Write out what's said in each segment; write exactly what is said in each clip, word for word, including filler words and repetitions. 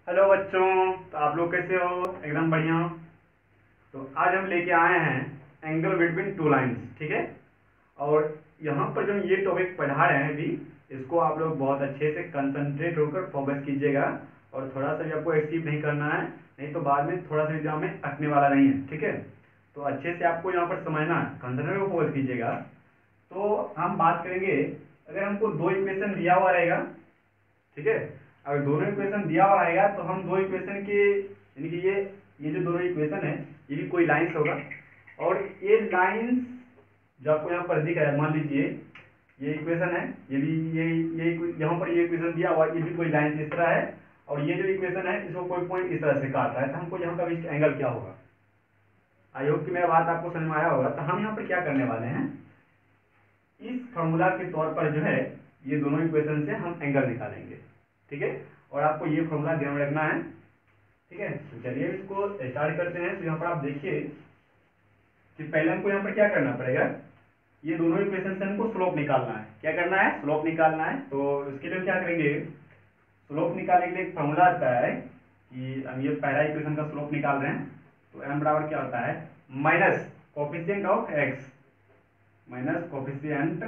Hello बच्चों, तो आप लोग कैसे हो? एकदम बढ़िया। तो आज हम लेके आए हैं एंगल बिटवीन टू लाइंस, ठीक है। और यहाँ पर जो ये टॉपिक पढ़ा रहे हैं अभी, इसको आप लोग बहुत अच्छे से कंसंट्रेट होकर फोकस कीजिएगा और थोड़ा सा भी आपको एक्टिव नहीं करना है, नहीं तो बाद में थोड़ा सा एग्जाम में अटने वाला नहीं है, ठीक है। तो अच्छे से आपको यहाँ पर समझना है, कंसंट्रेट होकर फोकस कीजिएगा। तो हम बात करेंगे, अगर हमको दो इक्वेशन दिया हुआ रहेगा, ठीक है। अगर दोनों इक्वेशन दिया हुआ रहेगा तो हम दो इक्वेशन के, यानी कि ये ये जो दोनों इक्वेशन है ये भी कोई लाइंस होगा, और ये लाइंस जो आपको यहाँ पर दिख रहा है, मान लीजिए ये इक्वेशन है, ये भी ये ये यहाँ पर ये इक्वेशन दिया हुआ, ये भी कोई लाइन इस तरह है, और ये जो इक्वेशन है इसको कोई पॉइंट इस तरह से काट रहा है, तो हमको यहाँ का एंगल क्या होगा। आई होप कि मेरा बात आपको समझ में आया होगा। तो हम यहाँ पर क्या करने वाले हैं, इस फॉर्मूला के तौर पर जो है ये दोनों इक्वेशन से हम एंगल निकालेंगे, ठीक है। और आपको ये फॉर्मूला ध्यान में रखना है, ठीक है। तो चलिए इसको स्टार्ट करते हैं। तो यहाँ पर आप देखिए कि पहले हमको यहाँ पर क्या करना पड़ेगा, ये दोनों इक्वेशन से हमको स्लोप निकालना है। क्या करना है? स्लोप निकालना है। तो इसके लिए क्या करेंगे, स्लोप निकालने के लिए एक फॉर्मूला आता है कि हम ये पहला इक्वेशन का स्लोप निकाल रहे हैं, तो एम बराबर क्या होता है, minus coefficient of x minus coefficient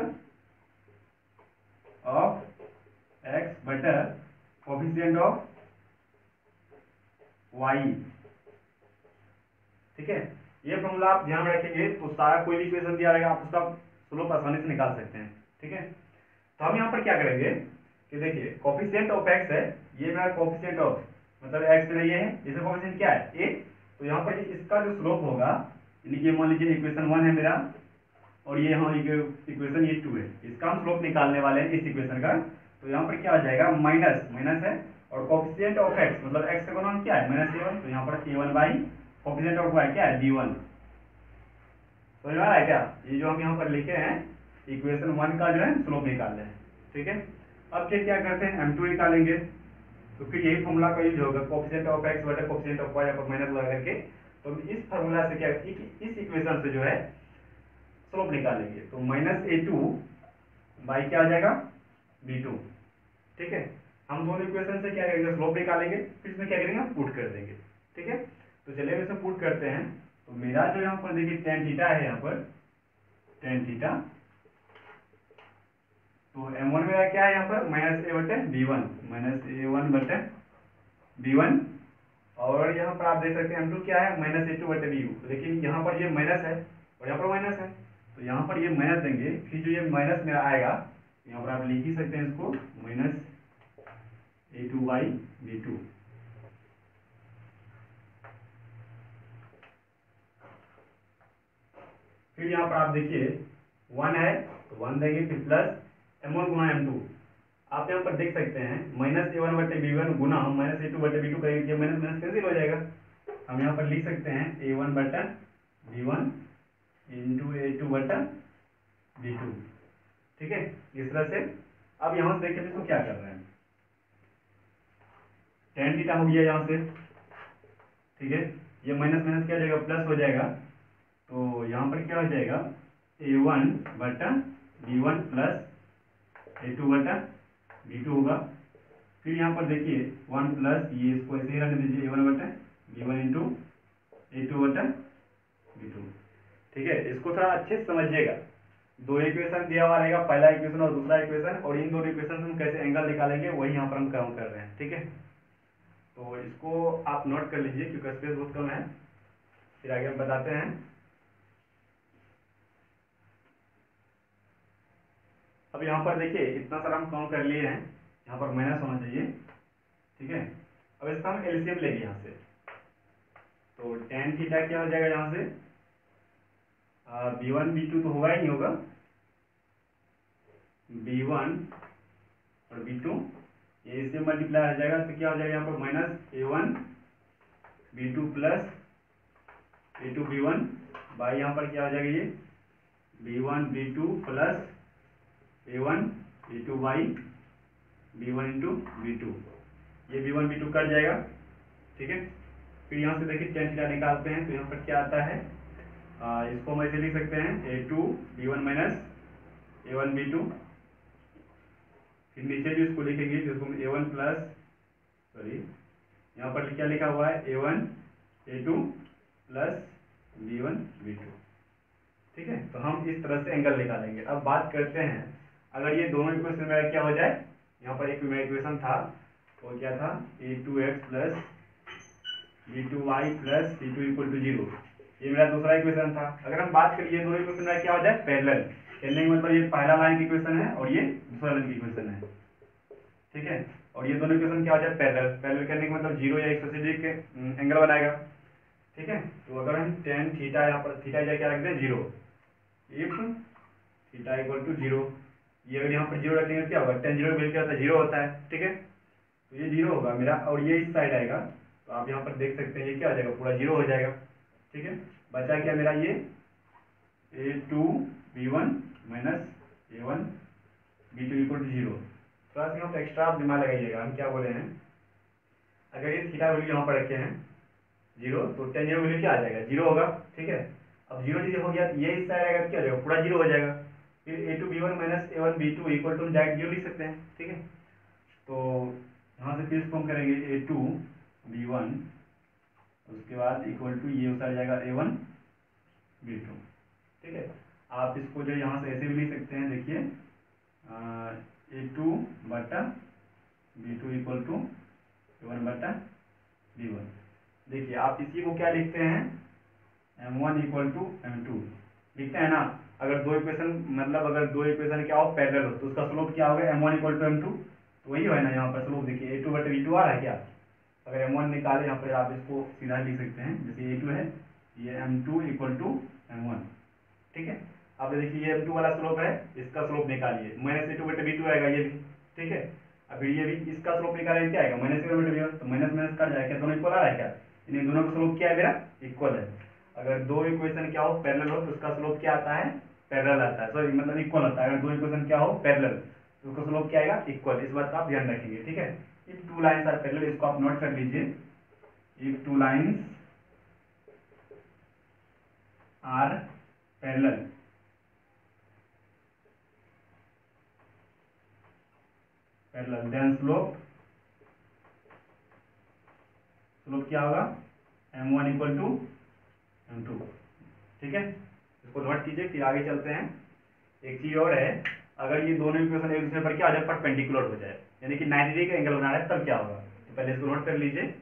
of X बटर कोफिशिएंट ऑफ वाई, ठीक है। ये फॉर्मूला आप ध्यान में रखेंगे तो सारा कोई भी इक्वेशन दिया रहेगा आप उसका स्लोप आसानी से निकाल सकते हैं, ठीक है। तो हम यहाँ पर क्या करेंगे कि देखिए कोफिशिएंट ऑफ एक्स है, ये मेरा कोफिशिएंट ऑफ मतलब एक्स मेरा ये है, इसका कोफिशिएंट क्या है, ए। तो यहाँ पर इसका जो स्लोप होगा, यानी कि मान लीजिए इक्वेशन वन है मेरा, और ये यहाँ इक्वेशन ये टू है, इसका हम स्लोप निकालने वाले हैं इस इक्वेशन का। तो यहाँ पर क्या आ जाएगा, माइनस माइनस है, और कोफिशिएंट ऑफ एक्स मतलब एक्स का गुणन क्या है, माइनस ए वन, तो यहाँ पर A one by coefficient of Y क्या है, बी वन। समझ में आ रहा है क्या? ये जो हम यहाँ पर लिखे हैं इक्वेशन वन का जो है स्लोप निकाल रहे हैं, ठीक है। अब फिर क्या करते हैं, एम टू निकालेंगे। तो फिर यही फॉर्मूला का यूज होगा, कोफिशिएंट ऑफ एक्स बटे कोफिशिएंट ऑफ वाई पर माइनस लगा करके। तो इस फॉर्मूला से क्या, इस इक्वेशन से जो है स्लोप निकालेंगे। तो माइनस ए टू बाई क्या आ जाएगा, बी टू, ठीक है। हम दोनों इक्वेशन से क्या करेंगे, स्लोप निकालेंगे, फिर इसमें क्या करेंगे, पुट कर देंगे, ठीक है। तो चलिए हम इसमें पुट करते हैं। तो मेरा जो यहाँ पर देखिए टेन थीटा है, यहाँ पर टेन थीटा, तो एम वन मेरा क्या है यहाँ पर, माइनस ए बटे B one minus A one बटे बी वन, और यहाँ पर आप देख सकते हैं एम टू क्या है, माइनस ए टू बटे बी टू। लेकिन यहाँ पर ये माइनस है और यहाँ पर माइनस है, तो यहाँ पर ये माइनस देंगे, फिर जो ये माइनस मेरा आएगा यहाँ पर आप लिख ही सकते हैं इसको, minus A two by B two. फिर यहाँ पर आप देखिए वन है तो वन देंगे, फिर प्लस एम वन गुना एम टू। आप यहाँ पर देख सकते हैं माइनस ए वन बटे बी वन गुना हम माइनस ए टू बटे बी टू करेंगे, माइनस माइनस कैंसिल हो जाएगा। हम यहाँ पर लिख सकते हैं ए वन बटा B one into A two बटा बी टू, ठीक है, इस तरह से। अब यहाँ से देखिए इसको क्या कर रहे हैं, टेन थीटा हो गया यहाँ से, ठीक है। ये माइनस माइनस क्या हो जाएगा, प्लस हो जाएगा। तो यहाँ पर क्या हो जाएगा, ए वन बटा B one plus A two बटा बी टू होगा। फिर यहाँ पर देखिए वन प्लस ये इसको ऐसे ही रख दीजिए, ए वन बटा B one into A two बटा बी टू, ठीक है। इसको थोड़ा अच्छे से समझिएगा, दो इक्वेशन दिया हुआ रहेगा, पहला इक्वेशन और दूसरा इक्वेशन, और इन दोनों इक्वेशन से हम कैसे एंगल निकालेंगे वही यहाँ पर हम काम कर रहे हैं, ठीक है। तो इसको आप नोट कर लीजिए क्योंकि स्पेस बहुत कम है, फिर आगे हम बताते हैं। अब यहाँ पर देखिए इतना सारा हम काम कर लिए हैं, यहाँ पर माइनस होना चाहिए, ठीक है। अब इसका हम एलसीएम लेंगे यहाँ से, तो टेन थीटा क्या हो जाएगा यहाँ से, बी वन बी टू तो होगा ही नहीं होगा, बी वन और बी टू ये इससे मल्टीप्लाई हो जाएगा, तो क्या हो जाएगा यहाँ पर minus A one B two plus A two B one by यहाँ पर क्या हो जाएगा, ये B one B two plus A one A two by B one into B two, ये B one B two cut जाएगा, ठीक है। फिर यहाँ से देखिए टेन थीटा निकालते हैं, तो यहाँ पर क्या आता है, आ, इसको हम ऐसे लिख सकते हैं A two B one minus A one B two, फिर नीचे जो इसको लिखेंगे जिसको हम ए वन प्लस सॉरी यहाँ पर क्या लिखा हुआ है, A one A two plus B one B two. ठीक है, तो हम इस तरह से एंगल निकालेंगे। अब बात करते हैं, अगर ये दोनों इक्वेशन मेरा क्या हो जाए, यहाँ पर एक मेरा इक्वेशन था, वो क्या था, A two x plus B two Y plus C two equal to zero, ये मेरा दूसरा इक्वेशन था। अगर हम बात करिए ये दोनों इक्वेशन मेरा क्या हो जाए, पैरेलल। कहने का मतलब ये पहला लाइन की इक्वेशन है और ये दूसरा लाइन की इक्वेशन है। ठीक है, और ये दोनों इक्वेशन क्या हो जाए, पैरेलल। पैरेलल करने का मतलब जीरो या एक सौ अस्सी डिग्री के एंगल बनाएगा। ठीक है, तो अगर हम टेन थीटा यहाँ पर थीटा क्या रख दें, zero, if theta equal to zero, ये अगर यहाँ पर जीरो रखेंगे क्या होगा, टेन जीरो मिल क्या होता है, जीरो होता है। ठीक है, तो ये जीरो होगा मेरा, और ये इस साइड आएगा, तो आप यहाँ पर देख सकते हैं ये क्या हो जाएगा, पूरा जीरो हो जाएगा। ठीक है, बचा क्या मेरा ये A two B one minus A one B two equal to zero. थोड़ा सा यहाँ पर एक्स्ट्रा आप दिमाग लगाइएगा, हम क्या बोले हैं, अगर ये थीटा वैल्यू यहाँ पर रखे हैं जीरो, तो टेन जीरो वैल्यू क्या आ जाएगा, जीरो होगा। ठीक है, अब जीरो जीरो हो गया, ये इस साइड आएगा तो क्या हो जाएगा, पूरा जीरो हो जाएगा। फिर A two B one minus A one B two equal to direct zero लिख सकते हैं। ठीक है, तो यहाँ से फिर इसको हम करेंगे ए टू बी वन, उसके बाद इक्वल टू ये उतर जाएगा ए वन बी टू। ठीक है, आप इसको जो यहाँ से ऐसे भी लिख सकते हैं, देखिए ए टू बटा B two equal to A one बटा बी वन। देखिए आप इसी को क्या लिखते हैं, M one equal to M two लिखते हैं ना। अगर दो इक्वेशन मतलब अगर दो इक्वेशन क्या हो, पैरेलल हो, तो उसका स्लोप क्या होगा, M one equal to M two. तो वही है ना, यहाँ पर स्लोप देखिए ए टू बटे बी टू आ रहा है क्या। अगर एम वन निकाले यहाँ पर आप इसको सीधा लिख सकते हैं, जैसे ए टू है, ये M two equal to M one. ठीक है, अब देखिए ये एम टू वाला स्लोप है, इसका स्लोप निकालिए, माइनस ए टू बटे बी टू आएगा ये भी। ठीक है, अब ये भी इसका स्लोप निकालेंगे क्या आएगा, माइनस ए वन बटे बी वन, तो माइनस माइनस कट जाएगा, दोनों इक्वल आ रहा है क्या, इन दोनों का स्लोप क्या है मेरा, इक्वल है। अगर दो इक्वेशन क्या हो, पैरेलल हो, तो उसका स्लोप क्या आता है, पैरेलल आता है, सॉरी मतलब इक्वल आता है। अगर दो इक्वेशन क्या हो, पैरेलल, तो उसका स्लोप क्या आएगा, इक्वल। इस बात का आप ध्यान रखेंगे। ठीक है, if two lines are parallel, इसको आप नोट कर लीजिए, if two lines are parallel, parallel then slope slope क्या होगा, M one equal to M two. ठीक है, इसको नोट कीजिए, फिर आगे चलते हैं। एक चीज और है, अगर ये दोनों इक्वेशन एक दूसरे पर क्या हो जाए, परपेंडिकुलर हो जाए, यानी कि नाइंटी डिग्री का एंगल बना रहा है, तब क्या होगा, तो पहले इसको नोट कर लीजिए।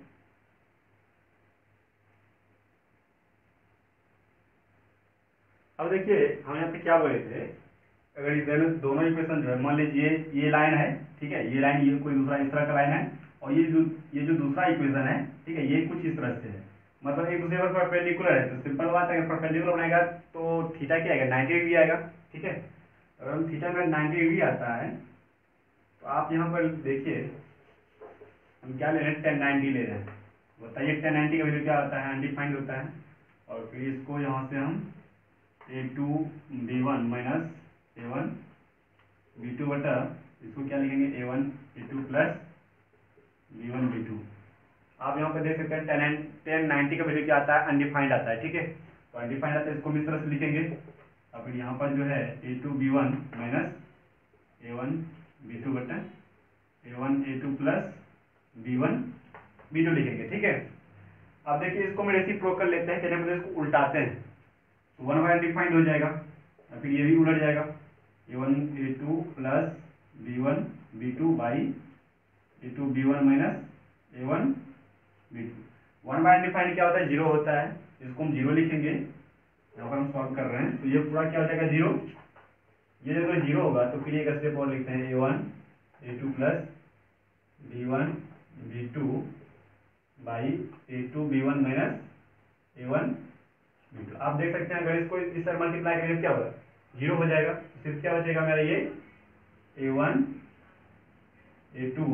अब देखिए हम यहाँ पे क्या बोले थे, अगर ये दोनों दोनों इक्वेशन जो है, मान लीजिए ये लाइन है, ठीक है, ये लाइन, ये कोई दूसरा इस तरह का लाइन है, और ये जो ये जो दूसरा इक्वेशन है, ठीक है, ये कुछ इस तरह से है, मतलब एक दूसरे पर परपेंडिकुलर है। तो सिंपल बात है, अगर परपेंडिकुलर बनाएगा तो थीटा क्या आएगा, नाइंटी डिग्री आएगा। ठीक है, अगर हम थीटा में नाइंटी डिग्री आता है, तो आप यहाँ पर देखिए हम क्या ले रहे हैं, टेन नाइंटी ले रहे हैं। बताइए टेन नाइंटी का वैल्यू क्या होता है, अनडिफाइंड होता है। और फिर इसको यहाँ से हम A two B one minus A one B two बटा, इसको क्या लिखेंगे, A one A two plus B one B two. आप यहाँ पे देख सकते हैं टेन टेन नाइंटी का वैल्यू क्या आता है, अनडिफाइंड आता है। ठीक है, तो अनडिफाइंड आता है, इसको भी इस तरह से लिखेंगे। अब फिर यहाँ पर जो है A two B one minus A one B two बटा A one A two plus B one B two लिखेंगे। ठीक है, अब देखिए इसको हम रेसिप्रोकल कर लेते हैं, कहने मतलब इसको उल्टाते हैं, तो वन बाय अनडिफाइंड हो जाएगा, और फिर ये भी उलट जाएगा, A one A two plus B one B two by A two B one minus A one B two. One by undefined क्या होता है, जीरो होता है, इसको हम जीरो लिखेंगे। यहाँ पर हम सॉल्व कर रहे हैं, तो ये पूरा क्या हो जाएगा, जीरो। ये जब जीरो होगा तो फिर एक स्टेप और लिखते हैं, A one A two plus B one B two by A two B one minus A one B two. आप देख सकते हैं अगर इसको इस तरह मल्टीप्लाई करेंगे क्या होगा, जीरो हो जाएगा। सिर्फ क्या बचेगा मेरा, ये A one A two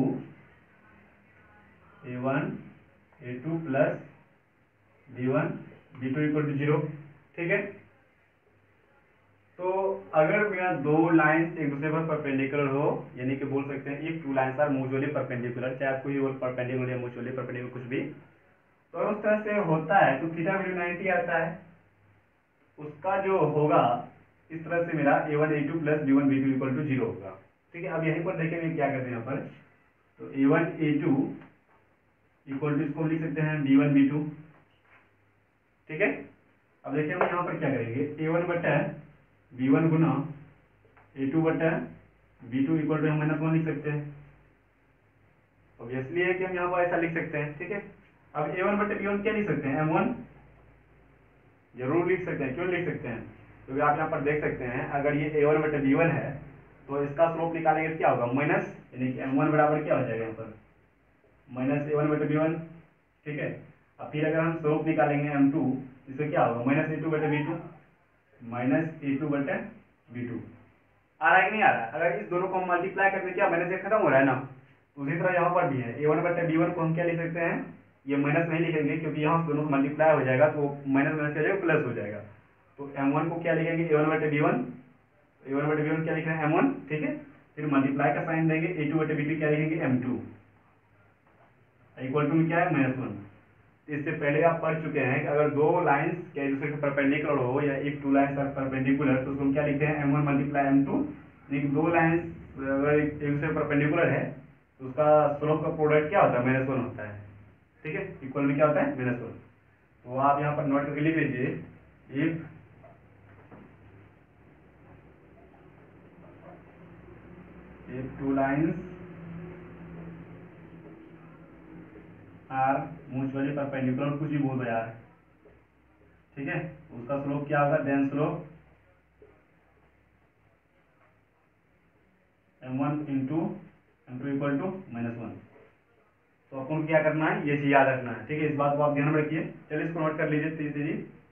A one A two plus B one B two equal to zero. ठीक है, तो अगर मेरा दो लाइंस एक दूसरे पर परपेंडिकुलर हो, यानी कि बोल सकते हैं if two lines are mutually perpendicular, चाहे आपको ये बोल परपेंडिकुलर या म्यूचुअली परपेंडिकुलर कुछ भी, तो अगर उस तरह से होता है तो थीटा वैल्यू नाइंटी आता है, उसका जो होगा इस तरह से मेरा A one A two plus B one B two equal to zero होगा। ठीक है, अब यहीं पर देखेंगे क्या करते हैं यहाँ पर, तो A one A two equal to इसको हम लिख सकते हैं बी वन बी टू। ठीक है, अब देखिए हम यहाँ पर क्या करेंगे, ए वन बटा बी वन गुना ए टू बटा बी टू इक्वल टू हम माइनस वन लिख सकते हैं। ऑब्वियसली है कि हम यहाँ पर ऐसा लिख सकते हैं। ठीक है, अब ए वन बटे बी वन क्या लिख सकते हैं, एम वन जरूर लिख सकते हैं। क्यों लिख सकते हैं, क्योंकि आप यहाँ पर देख सकते हैं अगर ये ए वन बटे बी वन है तो इसका स्लोप निकालेंगे क्या होगा, माइनस, यानी कि एम वन बराबर क्या हो जाएगा यहाँ पर माइनस ए वन बटे बी वन। ठीक है, अब फिर अगर हम स्लोप निकालेंगे एम टू, इससे क्या होगा माइनस ए टू बटे B two, minus A two बटे बी टू। आ रहा है कि नहीं आ रहा है, अगर इस दोनों को हम मल्टीप्लाई करते क्या माइनस से खत्म हो रहा है ना, तो उसी तरह यहाँ पर भी है ए वन बटे बी वन को हम क्या लिख सकते हैं, ये माइनस नहीं लिखेंगे क्योंकि यहाँ से दोनों से मल्टीप्लाई हो जाएगा तो माइनस माइनस क्या हो जाएगा प्लस हो जाएगा। तो एम वन को क्या लिखेंगे ए वन बटे बी वन, ए वन बटे बी वन क्या लिख रहे हैं एम वन। ठीक है, फिर मल्टीप्लाई का साइन देंगे, ए टू बटे बी टू क्या लिखेंगे एम टू, इक्वल टू में क्या है माइनस वन। इससे पहले आप पढ़ चुके हैं कि अगर दो लाइंस क्या एक दूसरे के परपेंडिकुलर हो या एक टू लाइंस आर परपेंडिकुलर तो उसको हम क्या लिखते हैं M one multiply M two. लेकिन दो लाइंस अगर एक दूसरे परपेंडिकुलर है तो उसका स्लोप का प्रोडक्ट क्या होता है माइनस वन होता है। ठीक है, इक्वल में क्या होता है माइनस वन। तो आप यहाँ पर नोट करके लिख लीजिए, if if two lines are mutually perpendicular, कुछ भी बोल दो यार। ठीक है, उसका स्लोप क्या होगा, then slope M one into M two equal to minus one. तो आपको क्या करना है, ये चीज याद रखना है। ठीक है, इस बात को आप ध्यान में रखिए। चलिए इसको नोट कर लीजिए तेजी तेजी।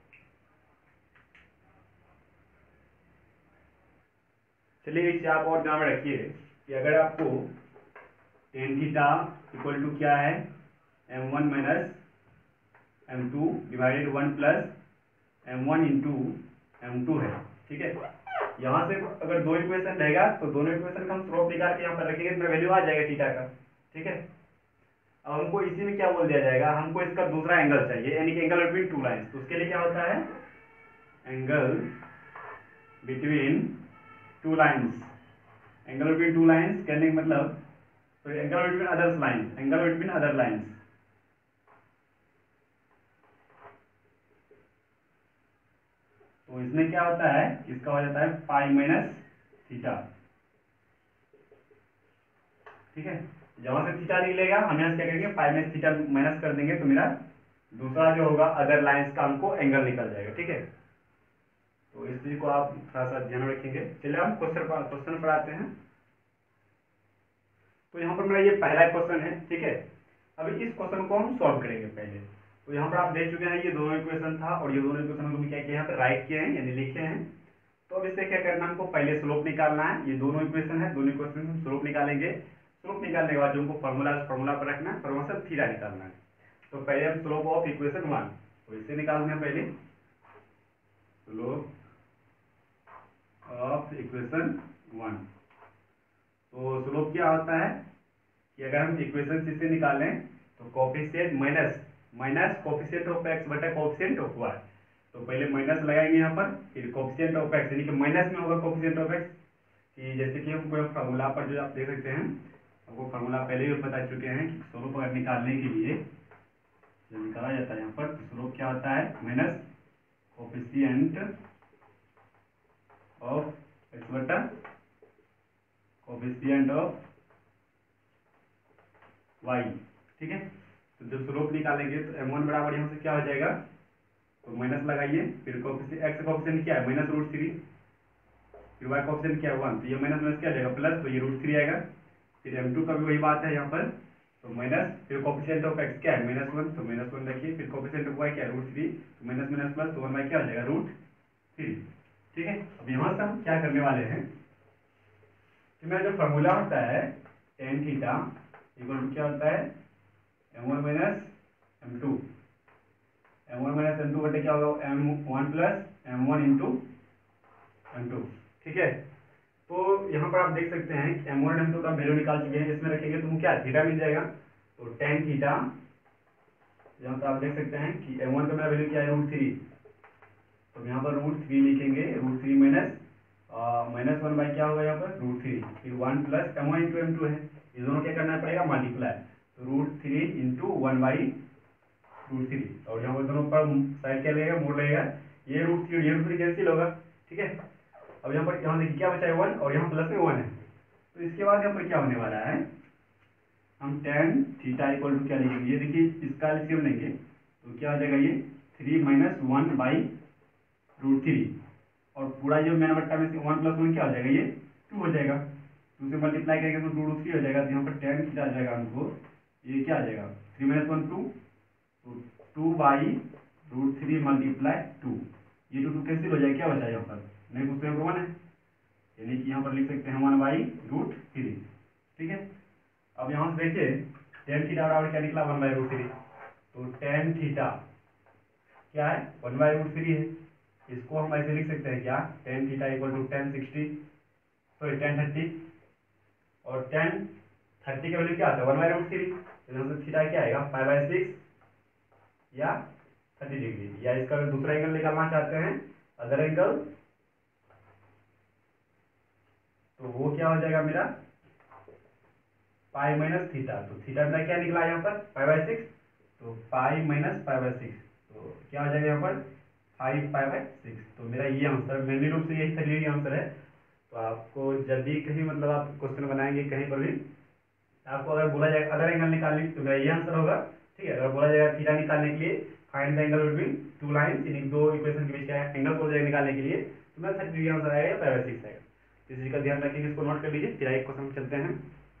चलिए इसे आप और ध्यान में रखिए कि अगर आपको टेन थीटा इक्वल टू क्या है M one minus M two divided one plus M one into M two है। ठीक है, यहाँ से अगर दो इक्वेशन रहेगा तो दोनों इक्वेशन का हम स्लोप निकाल के यहाँ पर रखेंगे तो वैल्यू आ जाएगा थीटा का। ठीक है, अब हमको इसी में क्या बोल दिया जाएगा, हमको इसका दूसरा एंगल चाहिए, यानी कि एंगल बिटवीन टू लाइंस। तो उसके लिए क्या होता है, angle between two lines. Angle between two lines कहने का मतलब तो angle between others lines, angle between other lines. तो इसमें क्या होता है, इसका हो जाता है पाई माइनस थीटा। ठीक है, जहां से थीटा निकलेगा हम यहाँ से क्या करेंगे पाई माइनस थीटा माइनस कर देंगे तो मेरा दूसरा जो होगा अदर लाइंस का हमको एंगल निकल जाएगा। ठीक है, तो इस चीज को आप थोड़ा सा ध्यान रखेंगे। चलिए हम क्वेश्चन क्वेश्चन पढ़ाते हैं। तो यहाँ पर मेरा ये पहला क्वेश्चन है। ठीक है, अभी इस क्वेश्चन को हम सॉल्व करेंगे पहले। तो यहाँ पर आप देख चुके हैं ये दोनों इक्वेशन था और ये दोनों इक्वेशन को क्या किया यहाँ पे राइट किए हैं यानी लिखे हैं। तो अब इससे क्या करना हमको पहले स्लोप निकालना है। ये दोनों इक्वेशन है, दोनों इक्वेशन हम स्लोप निकालेंगे। स्लोप निकालने के बाद जो हमको फॉर्मूला फॉर्मूला पर रखना है, फॉर्मूला से थीटा निकालना है। तो पहले हम स्लोप ऑफ इक्वेशन वन, तो इससे निकालना है पहले स्लोप ऑफ इक्वेशन वन। तो स्लोप क्या होता है कि अगर हम इक्वेशन इससे निकालें तो coefficient minus minus coefficient of X बटा कोफिशिएंट ऑफ वाई। तो पहले माइनस लगाएंगे यहाँ पर, फिर कोफिशिएंट ऑफ एक्स यानी कि माइनस में होगा कोफिशिएंट ऑफ एक्स। कि जैसे कि हम कोई फार्मूला पर जो आप देख सकते हैं, आपको फार्मूला पहले भी बता चुके हैं कि स्लोप अगर निकालने के लिए जो निकाला जाता है यहाँ पर तो स्लोप क्या होता है माइनस कोफिशिएंट ऑफ एक्स बटा कोफिशिएंट ऑफ वाई। ठीक है, तो जब स्लोप निकालेंगे तो एम वन बराबर यहाँ से क्या हो जाएगा, तो माइनस लगाइए, फिर कोफिशिएंट एक्स कोफिशिएंट क्या है माइनस रूट थ्री, फिर वाई कोफिशिएंट क्या है वन, तो ये माइनस माइनस क्या जाएगा प्लस, तो ये रूट थ्री आएगा। फिर एम टू का भी वही बात है यहाँ पर, तो माइनस, फिर कोफिशिएंट ऑफ एक्स क्या है माइनस वन, तो माइनस वन रखिए, फिर कोफिशिएंट ऑफ वाई क्या है रूट थ्री, तो माइनस माइनस प्लस, तो वन बाई क्या हो जाएगा रूट थ्री। ठीक है, अब यहाँ से हम क्या करने वाले हैं कि मेरा जो फॉर्मूला होता है टेन थीटा इक्वल टू क्या होता है M one minus M two, M one minus M two बटे क्या होगा M one plus M one into M two. ठीक है, तो यहाँ पर आप देख सकते हैं कि एम वन एम टू का वैल्यू निकाल चुके हैं, इसमें रखेंगे तो क्या थीटा मिल जाएगा, तो टेन थीटा यहाँ पर आप देख सकते हैं कि एम वन का मेरा वैल्यू क्या है रूट थ्री, तो यहाँ पर रूट थ्री लिखेंगे, root three minus minus one by क्या होगा यहाँ पर रूट थ्री, फिर one plus M one into M two है, ये दोनों क्या करना पड़ेगा मल्टीप्लाई। तो root three into one by root three, और यहाँ पर दोनों पर साइड क्या लगेगा, मोड लगेगा, ये रूट थ्री ये रूट थ्री कैंसिल होगा, ठीक है। अब यहाँ पर यहाँ देखिए क्या बचा है वन, और यहाँ प्लस में वन है, तो इसके बाद यहाँ पर क्या होने वाला है, हम टेन थीटा इक्वल टू क्या लिखेंगे, ये देखिए इसका एलसीएम लेंगे तो क्या हो जाएगा, ये three minus one by root three, और पूरा जो मैंने बट्टा में से वन प्लस वन क्या हो जाएगा, ये टू हो जाएगा, टू से मल्टीप्लाई करेंगे तो टू रूट थ्री हो जाएगा, तो यहाँ पर टेन थीटा आ जाएगा हमको, ये क्या आ जाएगा थ्री माइनस वन टू, तो two by root three multiply two, ये टू टू कैंसिल हो जाएगा, क्या बचा यहाँ पर, नहीं कुछ तो यहाँ पर वन है, यानी कि यहाँ पर लिख सकते हैं वन बाई रूट थ्री, ठीक है। अब यहाँ से देखिए टेन थीटा बराबर क्या निकला, वन बाई रूट थ्री, तो टेन थीटा क्या है, वन बाई रूट थ्री है, इसको हम ऐसे लिख सकते हैं क्या, tan theta equal to tan sixty sorry tan thirty, और टेन थर्टी का वैल्यू क्या आता है, वन बाई रूट थ्री, तो यहाँ से थीटा क्या आएगा, फाइव बाई सिक्स या थर्टी डिग्री, या इसका दूसरा एंगल निकालना चाहते हैं अदर एंगल, तो वो क्या हो जाएगा मेरा पाई माइनस थीटा, तो थीटा मेरा क्या निकला यहाँ पर फाइव बाई सिक्स, तो pi minus five by six, तो क्या हो जाएगा यहाँ पर फाइव पाई बाई सिक्स, तो मेरा ये आंसर मेनली रूप से यही तरीके आंसर है। तो आपको जब भी कहीं मतलब आप क्वेश्चन बनाएंगे कहीं पर भी, आपको अगर बोला जाए अदर एंगल निकालने तो मेरा ये आंसर होगा, ठीक है। अगर बोला जाएगा थीटा निकालने के लिए find the angle between two lines, इन दो इक्वेशन के बीच का एंगल बोला जाएगा निकालने के लिए, तो मेरा थर्टी डिग्री आंसर आएगा, फाइव बाई सिक्स आएगा। इस चीज का ध्यान रखेंगे, इसको नोट कर लीजिए, फिर एक क्वेश्चन चलते हैं।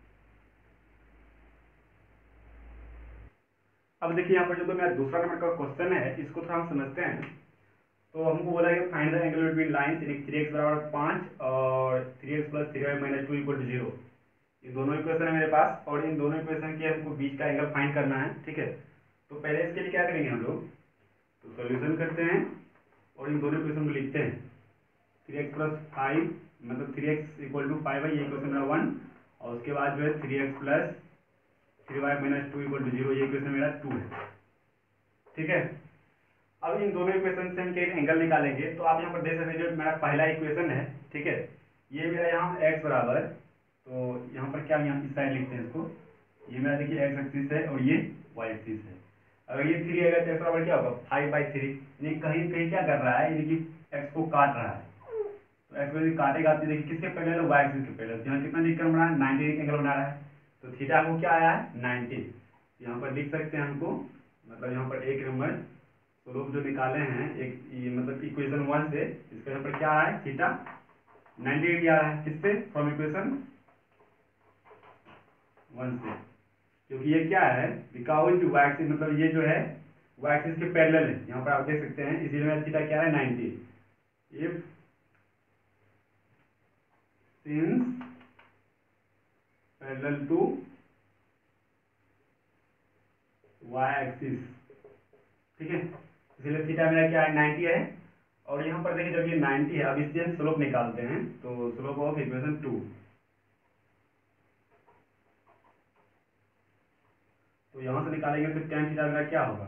अब देखिए यहाँ पर जो तो मेरा दूसरा नंबर का क्वेश्चन है, इसको थोड़ा हम समझते हैं। तो हमको बोला है find the angle between lines, three X बराबर पाँच और three X plus three Y minus two equal to zero, ये दोनों इक्वेशन है मेरे पास, और इन दोनों इक्वेशन के हमको बीच का एंगल फाइंड करना है, ठीक है। तो पहले इसके लिए क्या करेंगे हम लोग, तो सोल्यूशन करते हैं और इन दोनों इक्वेशन को लिखते हैं, थ्री एक्स प्लस फाइव मतलब three X equal to five है, ये इक्वेशन मेरा वन, और उसके बाद जो है three X plus three Y minus two equal to zero, ये इक्वेशन मेरा टू है, ठीक है। अब इन दोनों इक्वेशन से हम एक एंगल निकालेंगे, तो आप यहाँ पर देख सकते हैं जो मेरा पहला इक्वेशन है, ठीक है, ये मेरा यहाँ x बराबर, तो यहाँ पर क्या यहाँ इस साइड लिखते हैं इसको, ये मेरा देखिए एक्स एक्सिस है और ये वाई एक्सिस है। अगर ये थ्री आएगा तो एक्स बराबर क्या होगा फाइव बाई थ्री, यानी कहीं कहीं क्या कर रहा है, यानी कि एक्स को काट रहा है, तो एक्स को काटेगा तो देखिए किसके पैरेलल है, वाई एक्सिस के पैरेलल, यहाँ कितना डिग्री बना है, नाइन्टी डिग्री एंगल बना रहा है, तो थीटा को क्या आया है नाइन्टी, यहाँ पर लिख सकते हैं हमको, मतलब यहाँ पर एक नंबर स्लोप जो निकाले हैं एक ये मतलब इक्वेशन वन से, इसका यहाँ पर क्या आ रहा है थीटा नाइन्टी डिग्री आ रहा है, किससे, फ्रॉम इक्वेशन वन से, क्योंकि ये क्या है बिकॉज वाई एक्सिस मतलब ये जो है वाई एक्सिस के पैरेलल है, यहाँ पर आप देख सकते हैं, इसीलिए मेरा थीटा क्या है ninety, if since parallel to Y axis, ठीक है, इसलिए थीटा मेरा क्या है नाइन्टी है, और यहाँ पर देखिए जब ये नाइन्टी है, अब इससे हम स्लोप निकालते हैं, तो स्लोप ऑफ इक्वेशन टू, तो यहाँ से निकालेंगे तो टेन थीटा मेरा क्या होगा,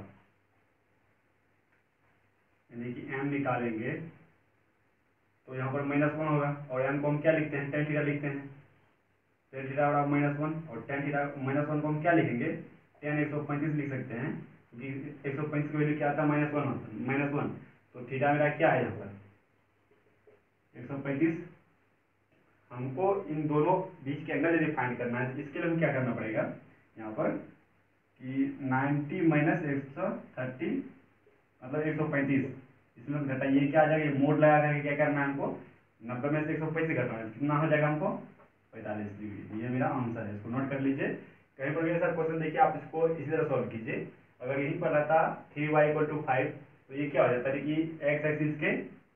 यानी कि m निकालेंगे तो यहाँ पर माइनस वन होगा, और m को हम क्या लिखते हैं, टेन थीटा लिखते हैं, टेन थीटा बराबर माइनस वन, और टेन थीटा माइनस वन को हम क्या लिखेंगे, टेन एक सौ पैंतीस लिख सकते हैं, क्योंकि एक सौ पैंतीस की वैल्यू क्या आता है माइनस वन होता है, माइनस वन, तो थीटा मेरा क्या है यहाँ पर एक सौ पैंतीस। हमको इन दोनों बीच के एंगल यदि फाइंड करना है, तो इसके लिए हम क्या करना पड़ेगा यहाँ पर कि नाइन्टी माइनस एक सौ थर्टी मतलब एक सौ पैंतीस, इसमें से घटाइए क्या आ जाएगा, ये मोड लगा करके क्या करना है हमको, नब्बे में से एक सौ पैंतीस घटाना है, कितना हो जाएगा हमको पैंतालीस डिग्री, ये मेरा आंसर है, इसको नोट कर लीजिए। कहीं पर भी ऐसा क्वेश्चन देखिए आप इसको इसी तरह सॉल्व कीजिए, अगर यहीं पर रहता three Y equal to five, तो ये क्या हो जाता है कि एक्स एक्सिस के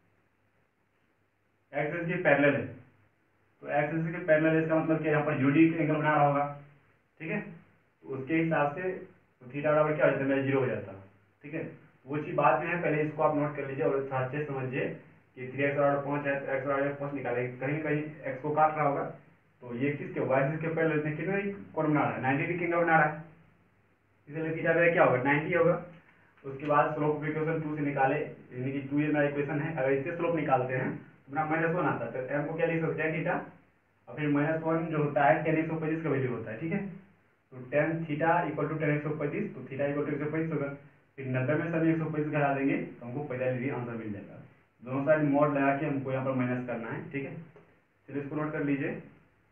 एक्स एक्सिस के पैरेलल है, तो एक्स एक्सिस के पैरेलल है, इसका मतलब क्या यहाँ पर यूडी एंगल बना रहा होगा, ठीक है, तो उसके हिसाब से तो थीटा बराबर क्या हो जाता है मेरा जीरो हो जाता है, ठीक है। वो चीज़ बाद में है, पहले इसको आप नोट कर लीजिए और अच्छे से समझिए कि थ्री एक्स बराबर पाँच है, तो एक्स बराबर पाँच निकालेंगे, कहीं कहीं एक्स को काट रहा होगा, तो ये किसके वाई एक्सिस के पैरेलल में कितने कोण बना रहा है, नाइन्टी डिग्री एंगल बना रहा है, इसलिए थीटा मेरा क्या होगा नाइन्टी होगा। उसके बाद स्लोप ऑफ इक्वेशन टू से निकाले, यानी कि टू ये मेरा इक्वेशन है, अगर इससे स्लोप निकालते हैं तो मेरा माइनस वन आता है, तो एम को क्या लिख सकते हैं थीटा, और फिर माइनस वन जो होता है टेन एक सौ पच्चीस का वैल्यू होता है, ठीक है। तो tan theta equal to tan एक सौ पैंतीस, तो थीटा इक्वल टू एक सौ पैंतीस होगा। फिर नब्बे में सभी एक सौ पैंतीस घटा देंगे तो हमको पहला डिग्री आंसर मिल जाएगा। दोनों साइड मॉड लगा के हमको यहाँ पर माइनस करना है, ठीक है। चलिए इसको नोट कर लीजिए।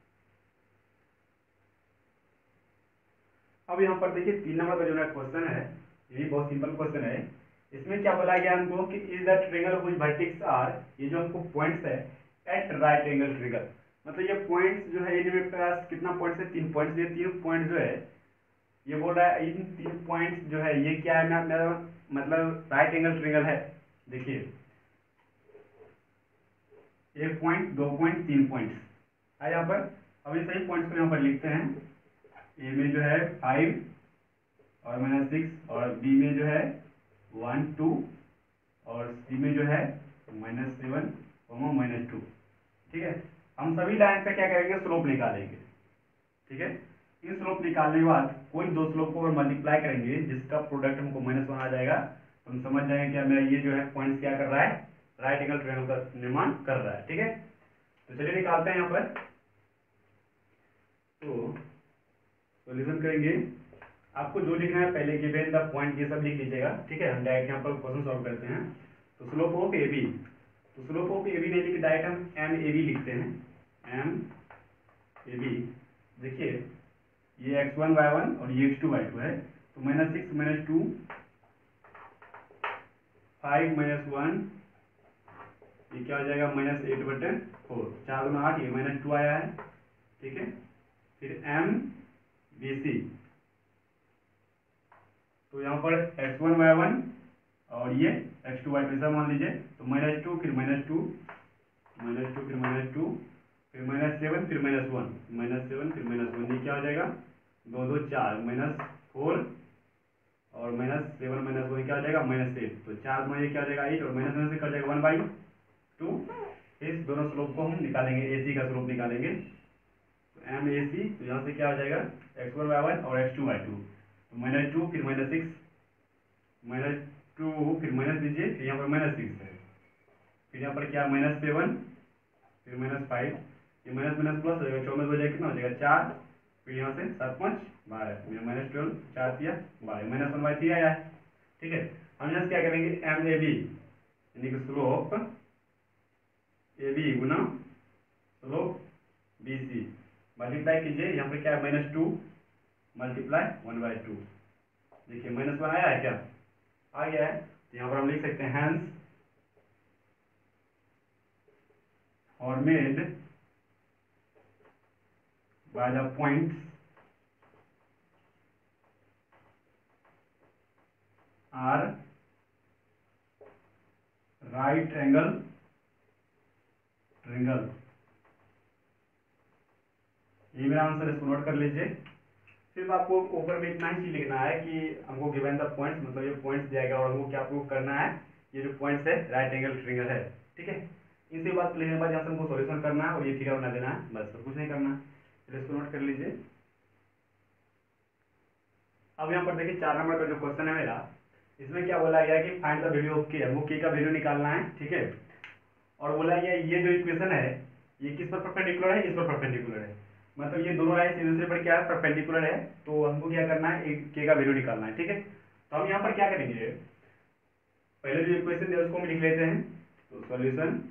अब यहाँ पर देखिए तीन नंबर का जो है क्वेश्चन है, ये भी बहुत सिंपल क्वेश्चन है। इसमें क्या बोला गया हमको कि is the triangle which vertex are, ये जो हमको पॉइंट्स है एट राइट एंगल ट्रायंगल, मतलब ये पॉइंट्स जो है ये मेरे पास कितना पॉइंट्स है, तीन पॉइंट्स। ये तीन पॉइंट जो है ये बोल रहा है इन तीन पॉइंट्स जो है ये क्या है, मेरा मतलब राइट एंगल ट्रायंगल है। देखिए एक पॉइंट, दो पॉइंट, तीन पॉइंट्स है यहाँ पर। अब ये सही पॉइंट्स को यहाँ पर लिखते हैं। ए में जो है फाइव और माइनस सिक्स, और बी में जो है वन टू, और सी में जो है माइनस सेवन और माइनस टू, ठीक है। हम सभी लाइन का क्या करेंगे, स्लोप निकालेंगे, ठीक है। इन स्लोप निकालने के बाद कोई दो स्लोप को अगर मल्टीप्लाई करेंगे जिसका प्रोडक्ट हमको माइनस वन आ जाएगा, तो हम समझ जाएंगे क्या मेरा ये जो है पॉइंट क्या कर रहा है, राइट एंगल ट्रायंगल का निर्माण कर रहा है, ठीक है। तो चलिए निकालते हैं यहाँ पर। तो सॉल्यूशन करेंगे, आपको जो लिखना है पहले गिवन द पॉइंट ये सब लिख लीजिएगा, ठीक है। हम डायरेक्ट यहाँ पर क्वेश्चन सॉल्व करते हैं। तो स्लोप ऑफ ए बी, तो स्लोप ऑफ ए बी नहीं लिख डायरेक्ट हम एम ए बी लिखते हैं। एम ए बी, देखिए ये एक्स वन वाई वन और ये एक्स टू वाई टू है। तो minus six minus two, five minus one, ये क्या हो जाएगा माइनस एट बटे फोर, चार गुना आठ, ये माइनस टू आया है, ठीक है। फिर एम बी सी, तो यहाँ पर एक्स वन वाई वन और ये एक्स टू वाई टू ऐसा मान लीजिए। तो माइनस टू फिर माइनस टू, माइनस टू फिर माइनस टू, फिर माइनस सेवन फिर माइनस वन, माइनस सेवन फिर माइनस वन, ये क्या हो जाएगा दो दो चार, माइनस फोर और माइनस सेवन माइनस वन क्या हो जाएगा माइनस एट। तो चार में ये क्या हो जाएगा एट, और माइनस वन से कट जाएगा वन बाई टू। इस दोनों स्लोप को हम निकालेंगे, ए सी का स्लोप निकालेंगे। तो एम ए सी, तो यहाँ से क्या हो जाएगा एक्स वन वाई वन और एक्स टू वाई टू, तो माइनस टू फिर माइनस सिक्स, माइनस टू फिर माइनस दीजिए, फिर यहाँ पर माइनस सिक्स है, फिर यहाँ पर क्या माइनस सेवन, फिर माइनस फाइव, ये माइनस माइनस प्लस हो जाएगा, चौबीस हो जाएगा, कितना हो जाएगा चार, फिर यहाँ से सात पाँच बारह, माइनस ट्वेल्व, चार दिया बारह, माइनस वन बाई थ्री आया है, ठीक है। हम यहाँ से क्या करेंगे एम ए बी यानी कि स्लोप ए बी गुना स्लोप बी सी मल्टीप्लाई कीजिए। यहाँ पर क्या है minus two multiply one by two, देखिए माइनस वन आया है क्या, आ गया है। तो यहाँ पर हम लिख सकते हैं हैंस और made by the points are right angle triangle, ये मेरा आंसर, इसको नोट कर लीजिए। सिर्फ आपको ऊपर में इतना ही चीज लिखना है कि हमको गिवन द पॉइंट्स, मतलब ये पॉइंट्स दिया गया और हमको क्या प्रूव करना है, ये जो पॉइंट्स है राइट एंगल ट्रायंगल है, ठीक है। इसी बात लिखने के बाद यहाँ से हमको सॉल्यूशन करना है और ये फिगर बना देना है, बस कुछ नहीं करना है। चलिए इसको नोट कर लीजिए। अब यहाँ पर देखिए चार नंबर का जो क्वेश्चन है मेरा, इसमें क्या बोला गया कि फाइंड द वैल्यू ऑफ के, हमको के का वैल्यू निकालना है, ठीक है। और बोला गया ये जो इक्वेशन है ये किस पर परपेंडिकुलर है, इस पर परपेंडिकुलर है, मतलब ये दोनों लाइन एक दूसरे पर क्या है परपेंडिकुलर है। तो हमको क्या करना है एक के का वैल्यू निकालना है, ठीक है। तो हम यहाँ पर क्या करेंगे, पहले जो इक्वेशन है उसको हम लिख लेते हैं। तो सॉल्यूशन,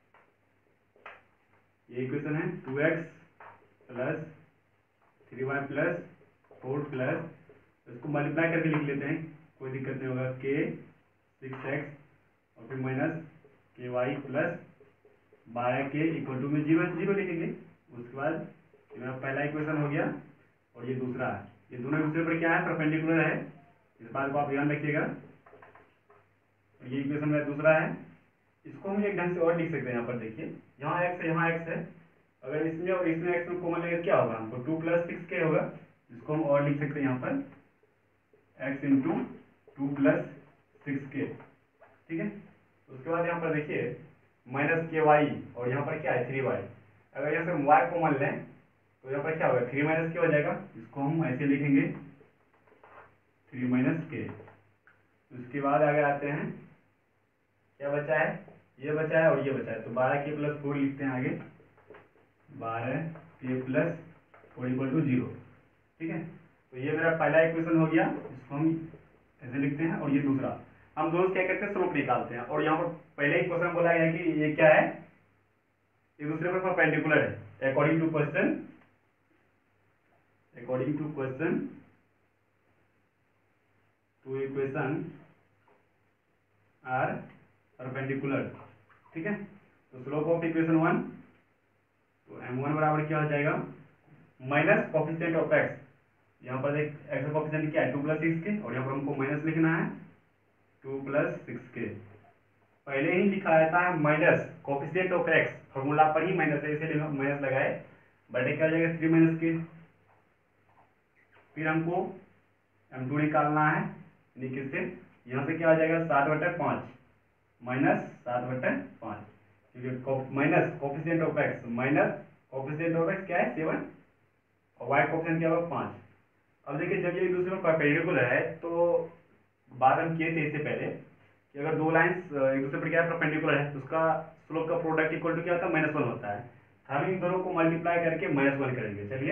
ये इक्वेशन है two x plus three y plus four plus, इसको मल्टीप्लाई करके लिख लेते हैं, कोई दिक्कत नहीं होगा, के सिक्स एक्स और फिर माइनस के वाई प्लस बारह के इक्वल टू में जीरो जीरो लिखेंगे। उसके बाद ये मेरा पहला इक्वेशन हो गया और ये दूसरा है, ये दोनों दूसरे पर क्या है परपेंडिकुलर है, इस बात को आप ध्यान रखिएगा। ये इक्वेशन मेरा दूसरा है, इसको हम एक ढंग से और लिख सकते हैं। यहाँ पर देखिए यहाँ एक्स है यहाँ एक्स है, अगर इसमें और इसमें एक्स में कॉमन लेंगे क्या होगा हमको टू प्लस सिक्स के होगा, इसको हम और लिख सकते हैं यहाँ पर x into two plus six के, ठीक है। उसके बाद यहाँ पर देखिए माइनस के वाई और यहाँ पर क्या है थ्री वाई, अगर यहाँ से हम वाई कॉमन लें तो यहाँ पर क्या होगा थ्री माइनस के हो जाएगा, इसको हम ऐसे लिखेंगे थ्री माइनस के। उसके बाद आगे आते हैं, क्या बचा है ये बचा है और ये बचा है, तो बारह के प्लस फोर लिखते हैं आगे, बारह के plus four equal to zero, ठीक है। तो ये मेरा पहला इक्वेशन हो गया, इसको हम ऐसे लिखते हैं, और ये दूसरा। हम दोनों क्या करते हैं, स्लोप निकालते हैं। और यहाँ पर पहले ही क्वेश्चन बोला गया है कि ये क्या है, एक दूसरे पर परपेंडिकुलर है। According to question according to question two equation are perpendicular, ठीक है। तो स्लोप ऑफ इक्वेशन वन, तो एम वन बराबर क्या हो जाएगा, माइनस कोफिशिएंट ऑफ एक्स। यहाँ पर एक एक्स का कोफिशिएंट क्या है, टू प्लस सिक्स के, और यहाँ पर हमको माइनस लिखना है टू प्लस सिक्स के। पहले ही लिखा रहता है minus coefficient of x, formula पर ही माइनस है, इसीलिए माइनस लगाए। बटे क्या हो जाएगा, थ्री माइनस के। फिर हमको एम टू निकालना है, नीचे से यहाँ से क्या हो जाएगा, सात बटे पाँच माइनस सात बटे पाँच, क्योंकि minus coefficient of x, minus coefficient of x क्या है, सेवन, और वाई कोफिशिएंट क्या होगा, पाँच। अब देखिए जब ये एक दूसरे में परपेंडिकुलर है, तो बात हम किए थे इससे पहले कि अगर दो लाइंस एक दूसरे पर क्या है, परपेंडिकुलर है, तो उसका स्लोप का प्रोडक्ट इक्वल टू क्या होता है, माइनस वन होता है। हम इन दोनों को मल्टीप्लाई करके माइनस वन करेंगे। चलिए,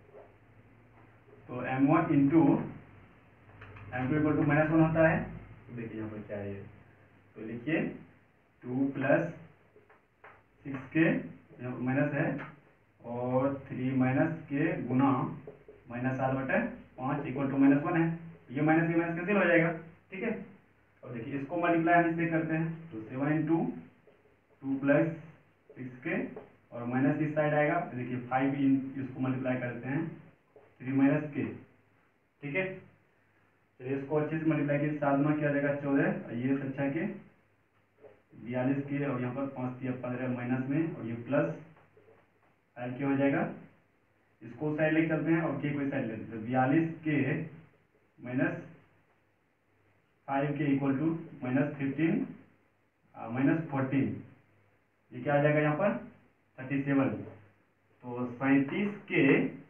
तो M one into M two equal to minus one होता है। तो देखिए यहाँ पर क्या है, तो लिखिए टू प्लस सिक्स के, यहाँ पर माइनस है, और थ्री माइनस के गुना माइनस सात बटे पाँच इक्वल टू माइनस वन है। ये माइनस ये माइनस कैंसिल हो जाएगा, ठीक है। और देखिए इसको मल्टीप्लाई हम इससे करते हैं, तो seven into two plus six के, और माइनस इस साइड आएगा, तो देखिए फाइव इन इसको मल्टीप्लाई करते हैं थ्री माइनस के, ठीक है। चलिए इसको अच्छे से मल्टीप्लाई कीजिए, सात गुना क्या जाएगा, चौदह, और ये अच्छा के बयालीस के, और यहाँ पर पाँच दिया पंद्रह माइनस में, और ये प्लस फाइव क्या हो जाएगा, इसको साइड लेके चलते हैं और के कोई साइड लेते हैं, बयालीस के माइनस फाइव के equal to minus fifteen minus fourteen, ये क्या आ जाएगा यहाँ पर थर्टी सेवन। तो सैंतीस के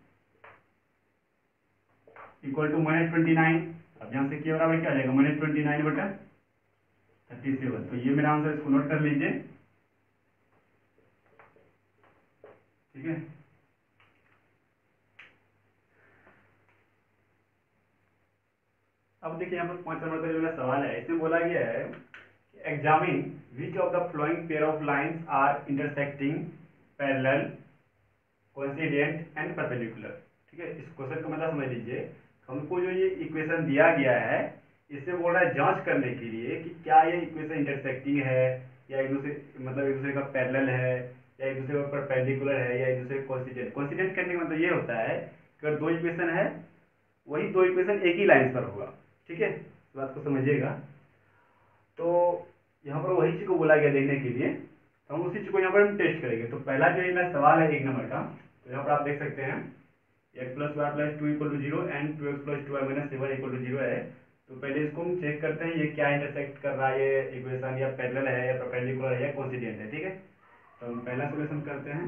equal to minus twenty nine. अब यहाँ से के बराबर क्या आ जाएगा, माइनस ट्वेंटी नाइन बटा थर्टी सेवन। तो ये मेरा आंसर, इसको नोट कर लीजिए, ठीक है। अब देखिए यहाँ पर पांच नंबर का जो मेरा सवाल है, इसमें बोला गया है examine which of the following pair of lines are intersecting parallel coincident and perpendicular, ठीक है। इस क्वेश्चन को मतलब समझ लीजिए, हमको जो ये इक्वेशन दिया गया है, इससे बोल रहा है जांच करने के लिए कि क्या ये इक्वेशन इंटरसेक्टिंग है, या एक दूसरे मतलब एक दूसरे का पैरेलल है, या एक दूसरे का परपेंडिकुलर है, या एक दूसरे का कोइंसिडेंट। कोइंसिडेंट करने का मतलब ये होता है कि अगर दो इक्वेशन है, वही दो इक्वेशन एक ही लाइन पर होगा, ठीक है। इस बात को समझिएगा। तो यहाँ पर वही चीज को बोला गया देखने के लिए, तो हम उसी चीज को यहाँ पर हम टेस्ट करेंगे। तो पहला जो ये मेरा सवाल है एक नंबर का, तो यहाँ पर आप देख सकते हैं x plus y plus two equal to zero and two x plus two y minus seven equal to zero है। तो पहले इसको हम चेक करते हैं ये क्या इंटरसेक्ट कर रहा है, ये इक्वेशन या पैरेलल है, या परपेंडिकुलर है, या कोइंसिडेंट है, ठीक है। तो हम पहला सोल्यूशन करते हैं।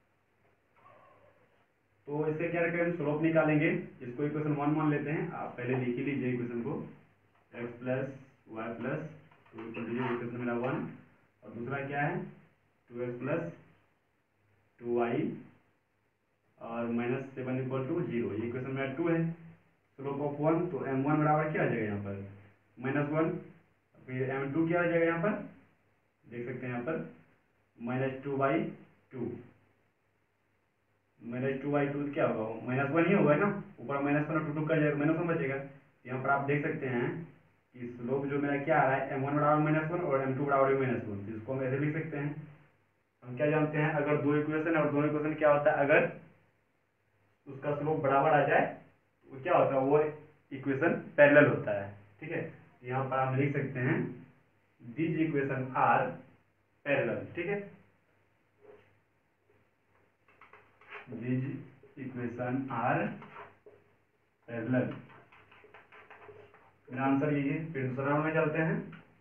तो इससे क्या रखें, हम स्लोप निकालेंगे, इसको इक्वेशन वन मान लेते हैं। आप पहले लिख ही लीजिए इक्वेशन को, x plus y plus two equal to zero, equation मेरा वन, और दूसरा क्या है two x plus two y और minus seven equal to zero, ये इक्वेशन मेरा टू है। स्लोप ऑफ वन, तो एम वन बराबर क्या आ जाएगा यहाँ पर माइनस वन, फिर एम टू क्या आ जाएगा यहाँ पर, देख सकते हैं यहाँ पर minus two by two, minus two by two क्या होगा, माइनस वन ही होगा ना, ऊपर माइनस वन और टू टू कर जाएगा, माइनस वन बचेगा। यहाँ पर आप देख सकते हैं कि स्लोप जो मेरा क्या आ रहा है, एम वन बराबर माइनस वन और एम टू बराबर माइनस वन, तो इसको हम ऐसे लिख सकते हैं। हम क्या जानते हैं, अगर दो इक्वेशन है और दोनों इक्वेशन क्या होता है, अगर उसका स्लोप बराबर आ जाए तो क्या होता है, वो इक्वेशन पैरेलल होता है, ठीक है। यहाँ पर हम लिख सकते हैं दीज इक्वेशन आर पैरेलल, ठीक है। दीज इक्वेशन आर पैरेलल, मेरा आंसर यही है। फिर दूसरा राउंड में चलते हैं,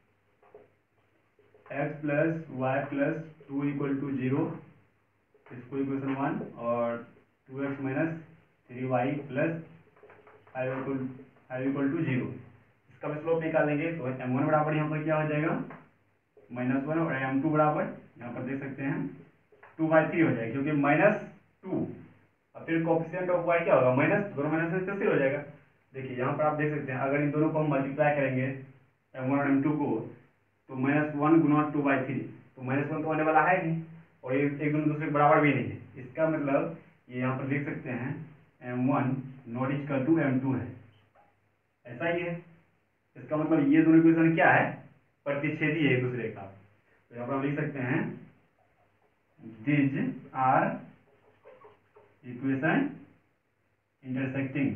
x plus y plus two equal to zero, इसको इक्वेशन वन, और two x minus three y plus five equal five equal to zero, इसका भी स्लोप निकालेंगे। तो एम वन बराबर यहाँ पर क्या हो जाएगा माइनस वन, और एम टू बराबर यहाँ पर देख सकते हैं टू बाई थ्री हो जाएगा, क्योंकि माइनस टू और फिर कोफिशिएंट ऑफ वाई क्या होगा, माइनस, दोनों माइनस से कैंसिल हो जाएगा। देखिए यहाँ पर आप देख सकते हैं, अगर इन दोनों को हम मल्टीप्लाई करेंगे एम वन और एम टू को, तो माइनस वन गुना टू बाई थ्री, तो माइनस वन तो आने वाला है नहीं, और ये एक दोनों दूसरे बराबर भी नहीं है। इसका मतलब ये यहाँ पर देख सकते हैं M one not equal to M two है, ऐसा ही है। इसका मतलब ये दोनों इक्वेशन क्या है, प्रतिच्छेदी है एक दूसरे का। तो यहाँ पर हम लिख सकते हैं these are equation intersecting,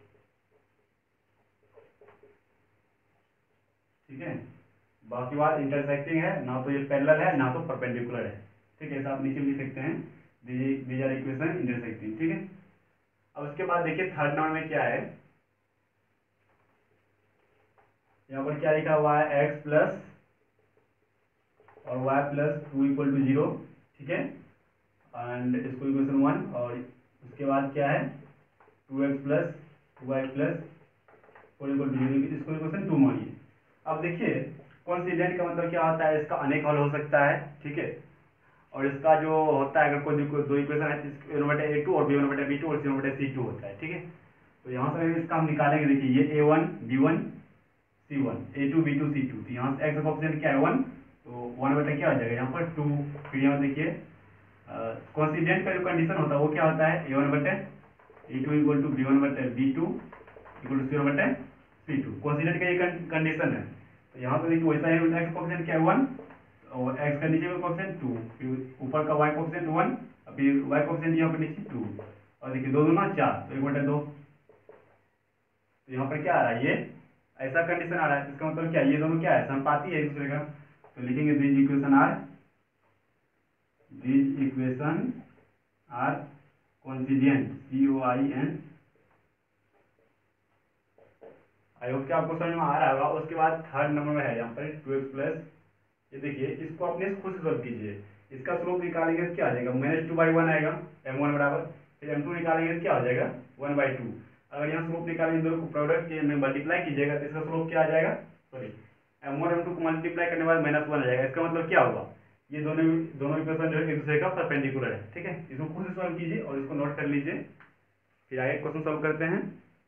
ठीक है। बाकी बात इंटरसेक्टिंग है, ना तो ये पैरेलल है ना तो परपेंडिकुलर है, ठीक है। ऐसा आप नीचे लिख सकते हैं these are equation intersecting, ठीक है। अब उसके बाद देखिए थर्ड नंबर में क्या है, यहाँ पर क्या लिखा हुआ है x प्लस और y plus two equal to zero, ठीक है। एंड इसको इक्वेशन वन, और उसके बाद क्या है two x plus two Y plus four equal to zero, इसको इक्वेशन टू मानिए। अब देखिए कोइंसिडेंट का मतलब क्या होता है, इसका अनेक हल हो सकता है, ठीक है। और इसका जो होता है, अगर कोई दो इक्वेशन है, ए वन बटे ए टू और बी वन बटे बी टू और सी वन बटे सी टू होता है, ठीक है। तो यहाँ से इसका हम निकालेंगे, देखिए ये A one B one C one, A two B two C two, तो यहाँ से एक्स का कोएफिशिएंट क्या है वन, तो वन बटे क्या हो जाएगा यहाँ पर टू। फिर यहाँ देखिए कोइंसिडेंट का जो कंडीशन होता है वो क्या होता है, ए वन बटे A two equal to B one बटे B two equal to C one बटे सी टू, कोइंसिडेंट का ये कंडीशन है। तो यहाँ पे देखिए वैसा ही एक्स का कोएफिशिएंट क्या है वन, और एक्स का नीचे में कोएफिशिएंट टू, फिर ऊपर का वाई कोएफिशिएंट वन, और फिर वाई कोएफिशिएंट यहाँ पर नीचे टू, और देखिए दो दूना चार, तो एक बटे दो। तो यहाँ पर क्या आ रहा है, ये ऐसा कंडीशन आ रहा है, इसका मतलब क्या, ये दोनों क्या है, समपाती है एक दूसरे का। तो लिखेंगे this equation are this equation are coincident, C O I N. I hope कि आपको समझ में आ रहा होगा। उसके बाद थर्ड नंबर में है यहाँ पर टू एक्स प्लस, ये देखिए इसको अपने खुद से सॉल्व कीजिए। इसका स्लोप निकालेंगे तो क्या आ जाएगा, माइनस टू बाई वन आएगा, एम वन बराबर, फिर एम टू निकालेंगे तो क्या हो जाएगा वन बाई टू। अगर यहाँ स्लोप निकालेंगे, दोनों को प्रोडक्ट के में मल्टीप्लाई कीजिएगा तो इसका स्लोप क्या आ जाएगा, sorry M one M two को मल्टीप्लाई करने के बाद माइनस वन आ जाएगा। इसका मतलब क्या होगा, ये दोनों दोनों इक्वेशन जो है एक दूसरे का परपेंडिकुलर है, ठीक है। इसको खुद से सॉल्व कीजिए और इसको नोट कर लीजिए, फिर आगे क्वेश्चन सॉल्व करते हैं।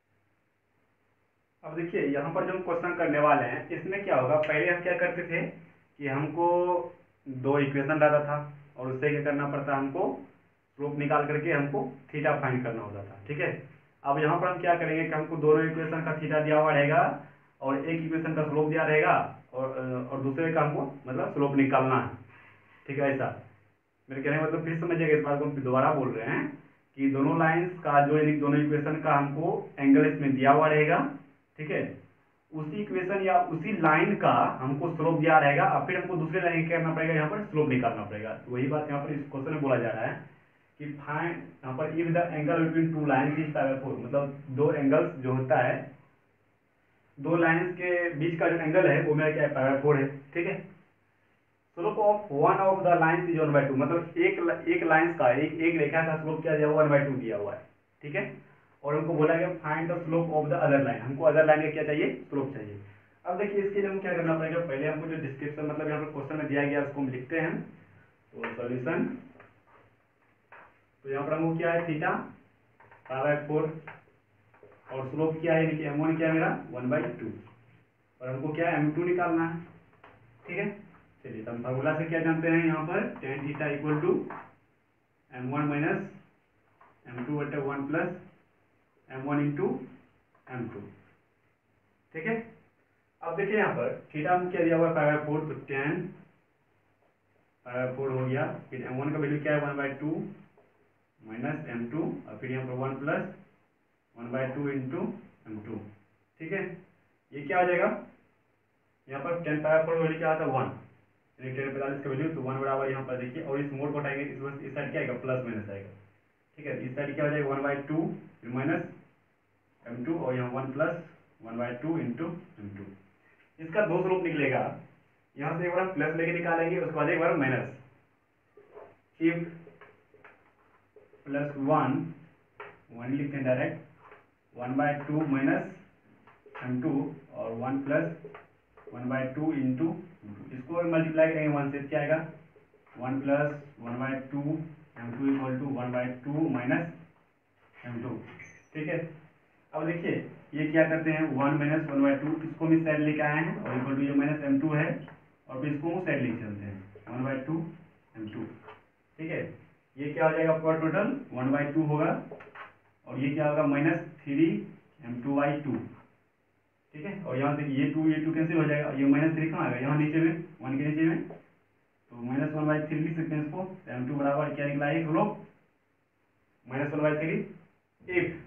अब देखिए यहाँ पर जो हम क्वेश्चन करने वाले हैं, इसमें क्या होगा, पहले हम क्या करते थे कि हमको दो इक्वेशन रहता था और उससे क्या करना पड़ता, हमको स्लोप निकाल करके हमको थीटा फाइंड करना होता था, ठीक है। अब यहाँ पर हम क्या करेंगे कि हमको दोनों इक्वेशन का थीटा दिया हुआ रहेगा और एक इक्वेशन का स्लोप दिया रहेगा, और और दूसरे का हमको मतलब स्लोप निकालना है, ठीक है। ऐसा मेरे कहने का मतलब फिर समझिएगा, इस बात को हम दोबारा बोल रहे हैं कि दोनों लाइंस का जो दोनों इक्वेशन का हमको एंगल इसमें दिया हुआ रहेगा, ठीक है। उसी इक्वेशन या उसी लाइन का हमको स्लोप दिया रहेगा, और फिर हमको दूसरे लाइन क्या करना पड़ेगा, यहाँ पर स्लोप निकालना पड़ेगा। तो वही बात यहाँ पर इस क्वेश्चन में बोला जा रहा है कि फाइंड, यहाँ पर if the angle between two lines is pi by four, मतलब दो एंगल्स जो होता है, दो लाइंस के बीच का जो एंगल है वो मेरा क्या है, पाई बाय फोर है, ठीक है। Slope of one of the lines is one by two, मतलब एक एक लाइंस का एक एक रेखा का स्लोप क्या दिया हुआ, वन बाई टू दिया हुआ है, ठीक है। और हमको बोला गया find the slope of the other line, हमको अदर लाइन का क्या चाहिए, स्लोप चाहिए। अब देखिए इसके लिए हमको क्या करना पड़ेगा, पहले हमको जो डिस्क्रिप्शन मतलब यहाँ पर क्वेश्चन में दिया गया उसको हम लिखते हैं। तो सॉल्यूशन, तो यहाँ पर हमको क्या है थीटा पाई बाय फोर, और स्लोप क्या है, यानी कि एम वन क्या है मेरा वन बाई टू, और हमको क्या है एम टू निकालना है, ठीक है। चलिए तो हम फार्मूला से क्या जानते हैं, यहाँ पर tan theta equal to M one minus M two बटे one plus M one into M two, ठीक है। अब देखिए यहाँ पर थीटा में क्या दिया हुआ है पाई बाय फोर, तो टेन पाई बाय फोर हो गया, फिर एम वन का वैल्यू क्या है one by two minus M two, और फिर यहाँ पर one plus one by two into M two, ठीक है। ये क्या हो जाएगा, यहाँ पर tan pi by four value क्या आता है वन, यानी टेन पैंतालीस का वैल्यू, तो वन बराबर यहाँ पर देखिए, और इस मोड को हटाएंगे, इस इस साइड क्या आएगा प्लस माइनस आएगा, ठीक है। इस साइड क्या हो जाएगा वन बाई टू फिर माइनस एम टू, और यहाँ one plus one by two into M two. इसका दो स्लोप निकलेगा, यहाँ से एक बार प्लस लेके निकालेंगे, उसके बाद एक बार minus. If plus one one लिखते हैं direct, one by two minus M two, और one plus one by two into, इसको मल्टीप्लाई करेंगे वन से, क्या आएगा one plus one by two M two equal to one by two minus M two. ठीक है, अब देखिए ये क्या करते हैं, one minus one by two, इसको भी साइड लेके आए हैं और इक्वल टू ये माइनस एम टू है और फिर इसको साइड लेके चलते हैं one by two M two. ठीक है, ये क्या हो जाएगा आपका टोटल वन बाई टू होगा और ये क्या होगा minus three M two by two. ठीक है, और यहाँ से ये टू ये टू कैंसिल हो जाएगा, ये माइनस थ्री कहाँ आएगा, यहाँ नीचे में वन के नीचे में, तो माइनस वन बाई थ्री लिख सकते हैं इसको। एम टू बराबर क्या निकला है, लोग minus one by three. If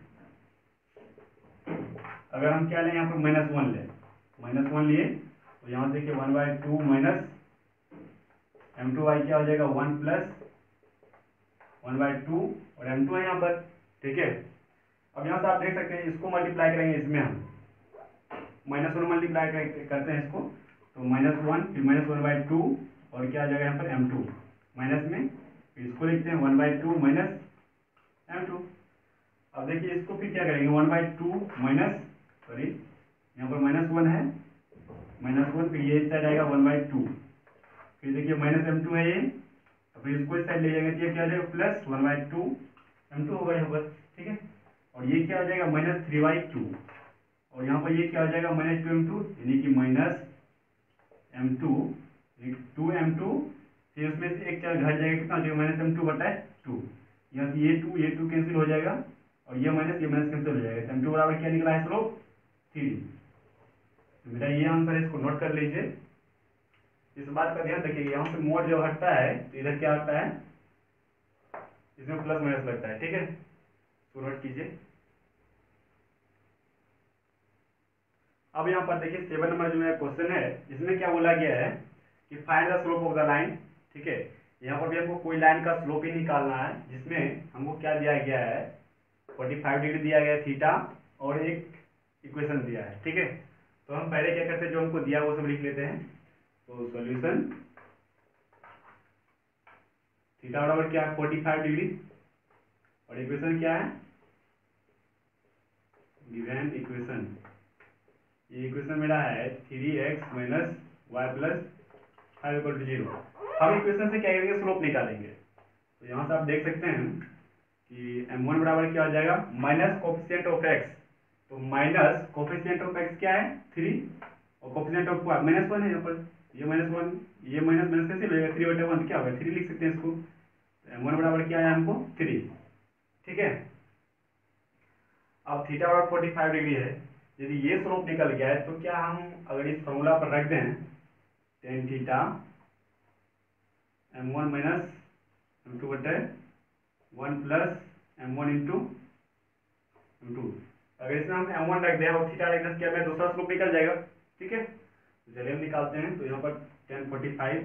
अगर हम क्या लें यहाँ पर माइनस वन लें, माइनस वन लिए तो यहाँ देखिए one by two minus M two by क्या हो जाएगा one plus one by two और एम टू है यहाँ पर। ठीक है, अब यहाँ से आप देख सकते हैं इसको मल्टीप्लाई करेंगे, इसमें हम माइनस वन मल्टीप्लाई करते हैं इसको, तो माइनस वन फिर माइनस वन बाई टू और क्या आ जाएगा यहाँ पर एम टू माइनस में, फिर इसको लिखते हैं one by two minus M two. अब देखिए इसको फिर क्या करेंगे one by two minus sorry यहाँ पर माइनस वन है, माइनस वन फिर ये इस साइड आएगा वन बाई टू, फिर देखिए माइनस एम टू है ये, तो फिर इसको इस साइड ले जाएंगे तो ये क्या आ जाएगा plus one by two M two होगा यहाँ पर। ठीक है, और ये क्या आ जाएगा माइनस थ्री बाई टू और यहाँ पर ये क्या हो जाएगा माइनस टू एम टू, यानी कि minus M two two M two, फिर उसमें से एक क्या घट जाएगा, कितना हो जाएगा माइनस एम टू बटा टू, यहाँ से ये टू ये टू कैंसिल हो जाएगा और ये माइनस ये माइनस कैंसिल हो जाएगा, एम टू बराबर क्या निकला है स्लोप थ्री। तो मेरा ये आंसर है, इसको नोट कर लीजिए, इस बात का ध्यान रखिएगा, यहाँ से मोड जब हटता है तो इधर क्या आता है, इसमें प्लस माइनस लगता है। ठीक है, तो नोट कीजिए। अब यहाँ पर देखिए सेवन नंबर जो मेरा क्वेश्चन है, इसमें क्या बोला गया है कि find the slope of the line. ठीक है, यहाँ पर भी हमको कोई लाइन का स्लोप ही निकालना है, जिसमें हमको क्या दिया गया है फोर्टी फाइव डिग्री दिया गया है थीटा और एक इक्वेशन दिया है। ठीक है, तो हम पहले क्या करते हैं, जो हमको दिया वो सब लिख लेते हैं। तो सॉल्यूशन थीटा बराबर क्या है फोर्टी फाइव डिग्री और इक्वेशन क्या है गिवन इक्वेशन, ये इक्वेशन मेरा है three x minus y plus five equal to zero. हम इक्वेशन से क्या करेंगे स्लोप निकालेंगे, तो यहाँ से आप देख सकते हैं कि एम वन बराबर क्या हो जाएगा माइनस कोफिशिएंट ऑफ एक्स, तो माइनस कोफिशिएंट ऑफ एक्स क्या है थ्री और coefficient of y minus one है, यहाँ पर ये माइनस वन ये माइनस माइनस कैसे हो जाएगा थ्री बटे वन क्या होगा थ्री लिख सकते हैं इसको। एम वन बराबर क्या है हमको थ्री। ठीक है, अब थीटा बराबर फोर्टी फाइव डिग्री है, यदि ये स्लोप निकल गया है तो क्या हम अगर इस फॉर्मूला पर रख दें tan theta M one minus M two बटे one plus M one into M two, अगर इसमें हम एम वन रख दें और थीटा रख दें क्या में दूसरा स्लोप निकल जाएगा। ठीक है, तो चलिए हम निकालते हैं, तो यहाँ पर ten forty five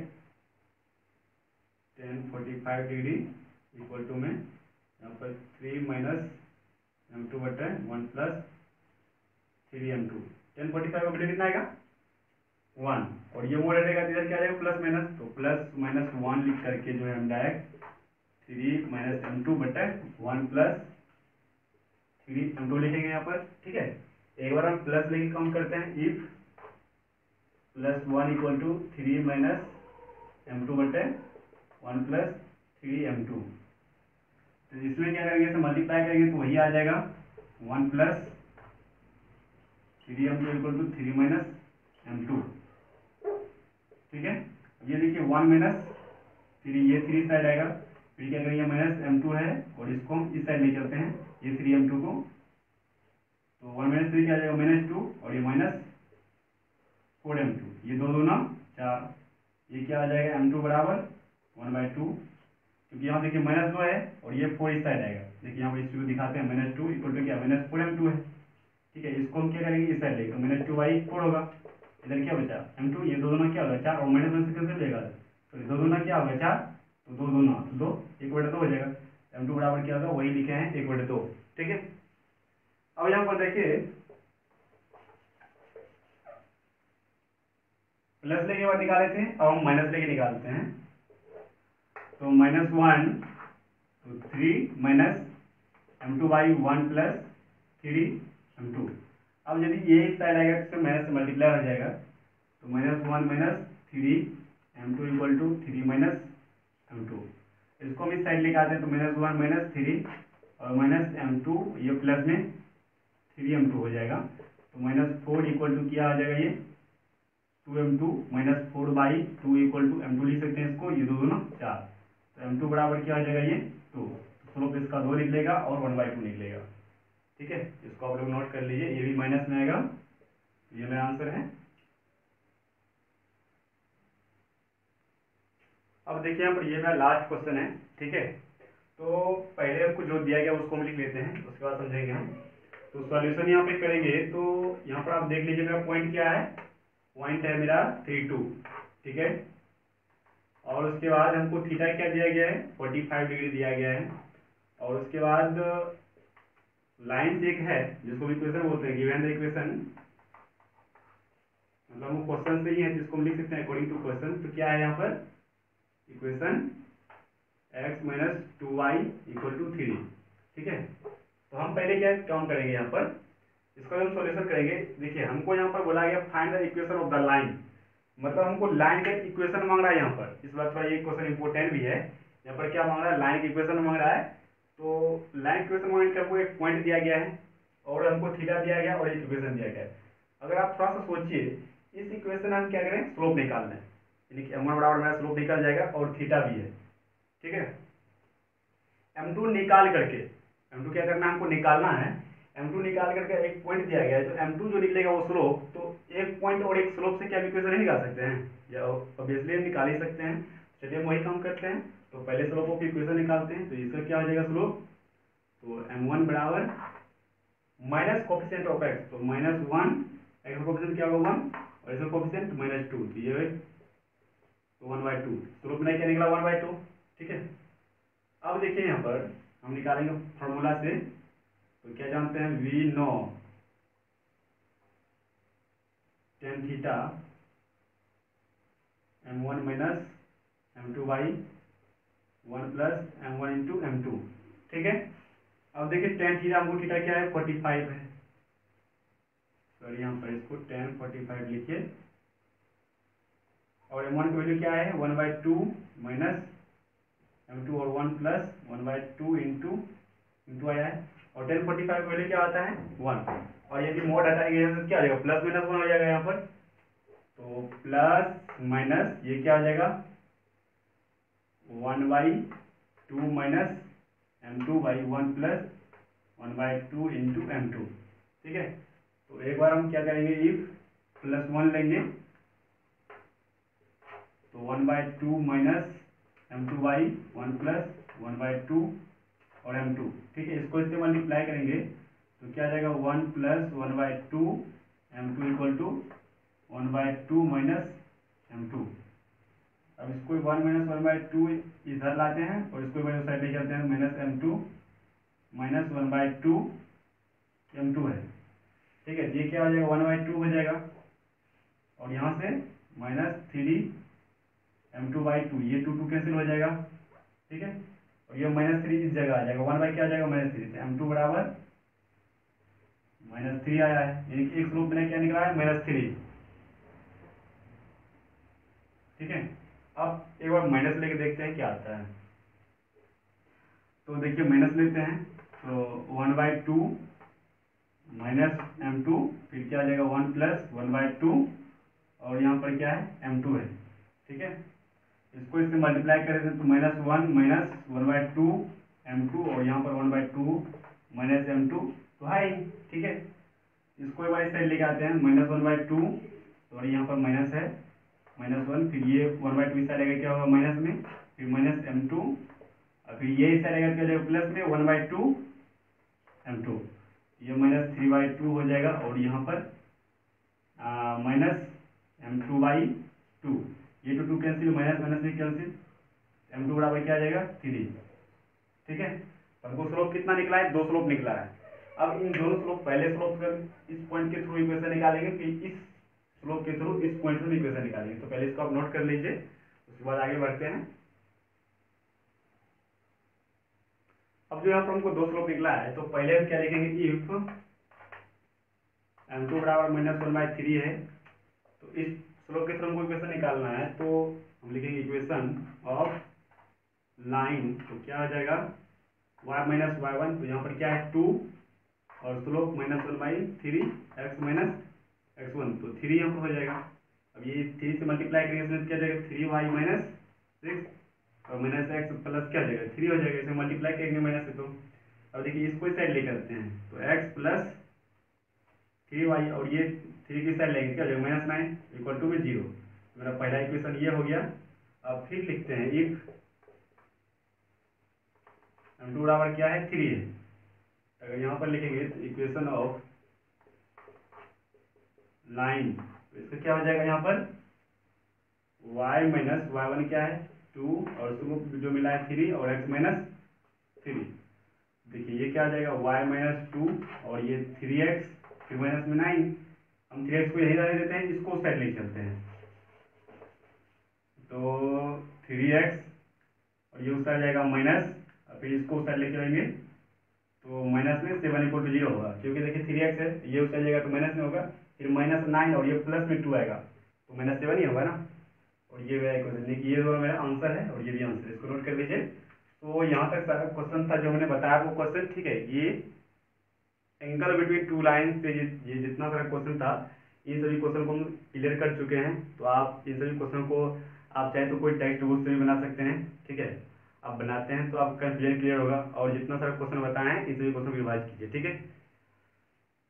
ten forty five degree equal to में यहाँ पर थ्री माइनस एम टू बटे one plus three M two, ten forty five का वैल्यू कितना आएगा वन और ये मोड रहेगा तो इधर क्या आएगा प्लस माइनस, तो प्लस माइनस वन लिख करके जो है हम direct three minus M two बटे one plus three M two लिखेंगे यहाँ पर। ठीक है, एक बार हम प्लस लेके काउंट करते हैं, if plus one equal to three minus M two बटे one plus three M two, तो इसमें क्या करेंगे इसे मल्टीप्लाई करेंगे तो वही आ जाएगा one plus three M two equal to three minus M two. ठीक है, ये देखिए वन माइनस थ्री ये थ्री साइड आएगा, फिर क्या करेंगे माइनस एम टू है और इसको हम इस साइड ले चलते हैं ये थ्री एम टू को, तो वन माइनस थ्री क्या आ जाएगा माइनस टू और ये माइनस फोर एम टू, ये दो दो ना चार, ये क्या आ जाएगा एम टू बराबर वन बाई टू, क्योंकि यहाँ देखिए माइनस दो है और ये फोर इस साइड आएगा, देखिए यहाँ पर इस को दिखाते हैं माइनस टू इक्वल टू क्या माइनस फोर एम टू है। ठीक है, इसको हम क्या करेंगे इस साइड लेंगे तो माइनस टू बाई फोर होगा, इधर क्या बचा एम टू, ये दो दोनों क्या होगा चार और माइनस वन से कैंसिल लेगा, तो दो दोनों क्या होगा चार, तो दो दोनों तो दो एक बटे दो हो जाएगा, एम टू बराबर क्या होगा वही लिखे हैं एक बटे दो। ठीक है, अब यहाँ पर देखिए प्लस लेके बाद निकाले थे, अब हम माइनस लेके निकालते हैं, तो माइनस वन तो three minus M two by one plus three M two, अब यदि ये इस साइड आएगा तो माइनस से मल्टीप्लाई हो जाएगा, तो minus one minus three M two equal to three minus M two, इसको हम इस साइड लेके आते हैं तो माइनस वन माइनस थ्री और माइनस एम टू, ये प्लस में थ्री एम टू हो जाएगा। तो माइनस फोर इक्वल टू क्या आ जाएगा, ये two M two minus four by two equal to M two लिख सकते हैं इसको, ये दो दोनों चार। तो एम टू बराबर क्या आ जाएगा, ये टू। स्लोप इसका दो निकलेगा और वन बाई टू निकलेगा। ठीक है, इसको आप लोग नोट कर लीजिए, ये भी माइनस में आएगा। ये मेरा आंसर है। अब देखिए यहाँ पर ये मेरा लास्ट क्वेश्चन है। ठीक है, तो पहले हमको जो दिया गया उसको हम लिख लेते हैं, उसके बाद समझेंगे हम। तो सॉल्यूशन यहाँ पे करेंगे, तो यहाँ पर आप देख लीजिए मेरा पॉइंट क्या है, पॉइंट है मेरा थ्री टू। ठीक है, और उसके बाद हमको थीटा क्या दिया गया है, फोर्टी फाइव डिग्री दिया गया है। और उसके बाद लाइन एक है जिसको इक्वेशन बोलते हैं, गिवन द इक्वेशन, मतलब वो क्वेश्चन से ही है जिसको हम लिख सकते हैं अकॉर्डिंग टू क्वेश्चन। तो क्या है यहाँ पर equation x minus two y equal to three. ठीक है, तो हम पहले क्या काम करेंगे, यहाँ पर इसका हम सॉल्यूशन करेंगे। देखिए हमको यहाँ पर बोला गया find the equation of the line, मतलब हमको लाइन का इक्वेशन मांग रहा है यहाँ पर। इस बात पर ये क्वेश्चन इंपॉर्टेंट भी है। यहाँ पर क्या मांग रहा है, लाइन का इक्वेशन मांग रहा है। तो लाइन इक्वेशन मांगने के हमको एक पॉइंट दिया गया है और हमको थीटा दिया गया और एक इक्वेशन दिया गया है। अगर आप थोड़ा सा सोचिए, इस इक्वेशन में हम क्या करें, स्लोप निकालना है, यानी कि एम वन बराबर मेरा स्लोप निकल जाएगा और थीटा भी है। ठीक है, एम टू निकाल करके, एम टू क्या करना है, हमको निकालना है। एम टू निकाल करके एक पॉइंट दिया गया है, तो एम टू जो निकलेगा वो स्लोप, तो एक पॉइंट और एक स्लोप से क्या इक्वेशन नहीं निकाल सकते हैं, या ऑब्वियसली हम निकाल ही सकते हैं। चलिए हम वही काम करते हैं। तो पहले स्लोप ऑफ इक्वेशन निकालते हैं। तो इसका क्या हो जाएगा स्लोप, तो एम वन बराबर माइनस कोफिशिएंट ऑफ एक्स, तो माइनस वन, एक्स का कोफिशिएंट क्या होगा वन, और इसका कोफिशिएंट माइनस टू, तो ये तो वन बाई टू। स्लोप में क्या निकला, वन बाई टू। ठीक है, अब देखिए यहाँ पर हम निकालेंगे फॉर्मूला से। तो क्या जानते हैं, we know tan theta M one minus M two by one plus M one into M two. ठीक है, अब देखिए टेन थीटा, हमको थीटा क्या है, फोर्टी फाइव है। सॉरी यहाँ पर इसको टेन फोर्टी फाइव लिखिए। और एम वन की वैल्यू क्या है, one by two minus M two और one plus one by two into into आया है। और टेन फोर्टी फाइव वैल्यू क्या आता है, वन। और यदि मोड हटाएंगे तो क्या हो जाएगा, प्लस माइनस वन हो जाएगा यहाँ पर। तो प्लस माइनस ये क्या आ जाएगा, one by two minus M two by one plus one by two into M two. ठीक है, तो एक बार हम क्या करेंगे, इफ प्लस वन लेंगे तो one by two minus M two by one plus one by two और एम टू। ठीक है, इसको इससे मल्टीप्लाई करेंगे तो क्या आ जाएगा, one plus one by two M two equal to one by two minus M two. अब इसको one minus one by two इधर लाते हैं और इसको इधर साइड ले जाते हैं, minus M two minus one by two M two है। ठीक है, ये क्या हो जाएगा, वन बाई टू हो जाएगा और यहाँ से minus three M two by two, ये टू टू कैंसिल हो जाएगा। ठीक है, और ये माइनस थ्री इस जगह आ जाएगा, वन बाई क्या आ जाएगा, माइनस थ्री। तो एम टू बराबर माइनस थ्री आया है, यानी कि एक स्लोप में क्या निकला है, माइनस थ्री। ठीक है, अब एक बार माइनस लेके देखते हैं क्या आता है। तो देखिए माइनस लेते हैं, तो one by two minus M two, फिर क्या आ जाएगा, one plus one by two और यहाँ पर क्या है, एम टू है। ठीक है, इसको इससे मल्टीप्लाई करें तो minus one minus one by two M two और यहाँ पर one by two minus M two, तो है। ठीक है, इसको एक बार इस साइड लेके आते हैं, माइनस वन बाई टू और यहाँ पर माइनस है माइनस वन, फिर ये वन बाई टू इस साइड आएगा क्या होगा, माइनस में, फिर माइनस एम टू, और फिर ये इस साइड आएगा क्या जाएगा, प्लस में one by two M two, ये माइनस थ्री बाई टू हो जाएगा और यहाँ पर minus M two by two, ये two two cancel, minus minus में कैंसिल, एम टू बराबर क्या आ जाएगा, थ्री। ठीक है, हमको स्लोप कितना निकला है, दो स्लोप निकला है। अब इन दोनों स्लोप, पहले स्लोप से इस पॉइंट के थ्रू इक्वेशन निकालेंगे, फिर इस स्लोप के थ्रू इस पॉइंट से इक्वेशन निकालेंगे। तो पहले इसको आप नोट कर लीजिए, उसके बाद आगे बढ़ते हैं। अब जो यहाँ पर हमको दो स्लोप निकला है, तो पहले हम क्या लिखेंगे, इफ एम टू बराबर माइनस वन बाई थ्री है, तो इस स्लोप के थ्रू हमको इक्वेशन निकालना है, तो हम लिखेंगे इक्वेशन ऑफ लाइन, तो क्या आ जाएगा, वाई माइनस वाई वन, तो यहाँ पर क्या है टू और slope minus one by three x minus x one, तो थ्री यहाँ पर हो जाएगा। अब ये थ्री से मल्टीप्लाई करेंगे तो क्या जाएगा थ्री वाई माइनस सिक्स और माइनस एक्स प्लस क्या हो जाएगा थ्री हो जाएगा, इसे मल्टीप्लाई करेंगे माइनस से। तो अब देखिए इसको इस साइड लेकर आते हैं, तो एक्स प्लस थ्री वाई और ये थ्री की साइड लेंगे क्या हो जाएगा माइनस नाइन इक्वल टू में जीरो। मेरा पहला इक्वेशन ये हो गया। अब फिर लिखते हैं इफ एम टू बराबर क्या है थ्री है, अगर यहाँ पर लिखेंगे तो इक्वेशन ऑफ लाइन, तो इसका क्या हो जाएगा यहाँ पर y माइनस वाई वन क्या है टू और उसको जो मिला है थ्री और x माइनस थ्री। देखिए ये क्या आ जाएगा y माइनस टू और ये थ्री एक्स फिर माइनस में नाइन, हम थ्री एक्स को यही रहने देते हैं, इसको उस साइड ले चलते हैं, तो थ्री एक्स और ये उस साइड जाएगा माइनस और फिर इसको उस साइड ले चलेंगे तो माइनस में सेवन इक्वल टू जीरो होगा, क्योंकि देखिए थ्री एक्स है ये उस साइड जाएगा तो माइनस में होगा, फिर माइनस नाइन और ये प्लस में टू आएगा तो माइनस सेवन ही होगा ना। और ये मेरा इक्वेशन, देखिए ये दोनों मेरा आंसर है और ये भी आंसर है, इसको नोट कर लीजिए। तो यहाँ तक सारा क्वेश्चन था जो मैंने बताया वो क्वेश्चन ठीक है। ये एंगल बिटवीन टू लाइन से ये, ये जितना सारा क्वेश्चन था इन सभी क्वेश्चन को हम क्लियर कर चुके हैं। तो आप इन सभी क्वेश्चन को आप चाहे तो कोई टेक्स्ट बुक से भी बना सकते हैं, ठीक है। आप बनाते हैं तो आपका कंफ्यूजन क्लियर होगा, और जितना सारा क्वेश्चन बताए हैं इन सभी क्वेश्चन को रिवाइज कीजिए, ठीक है।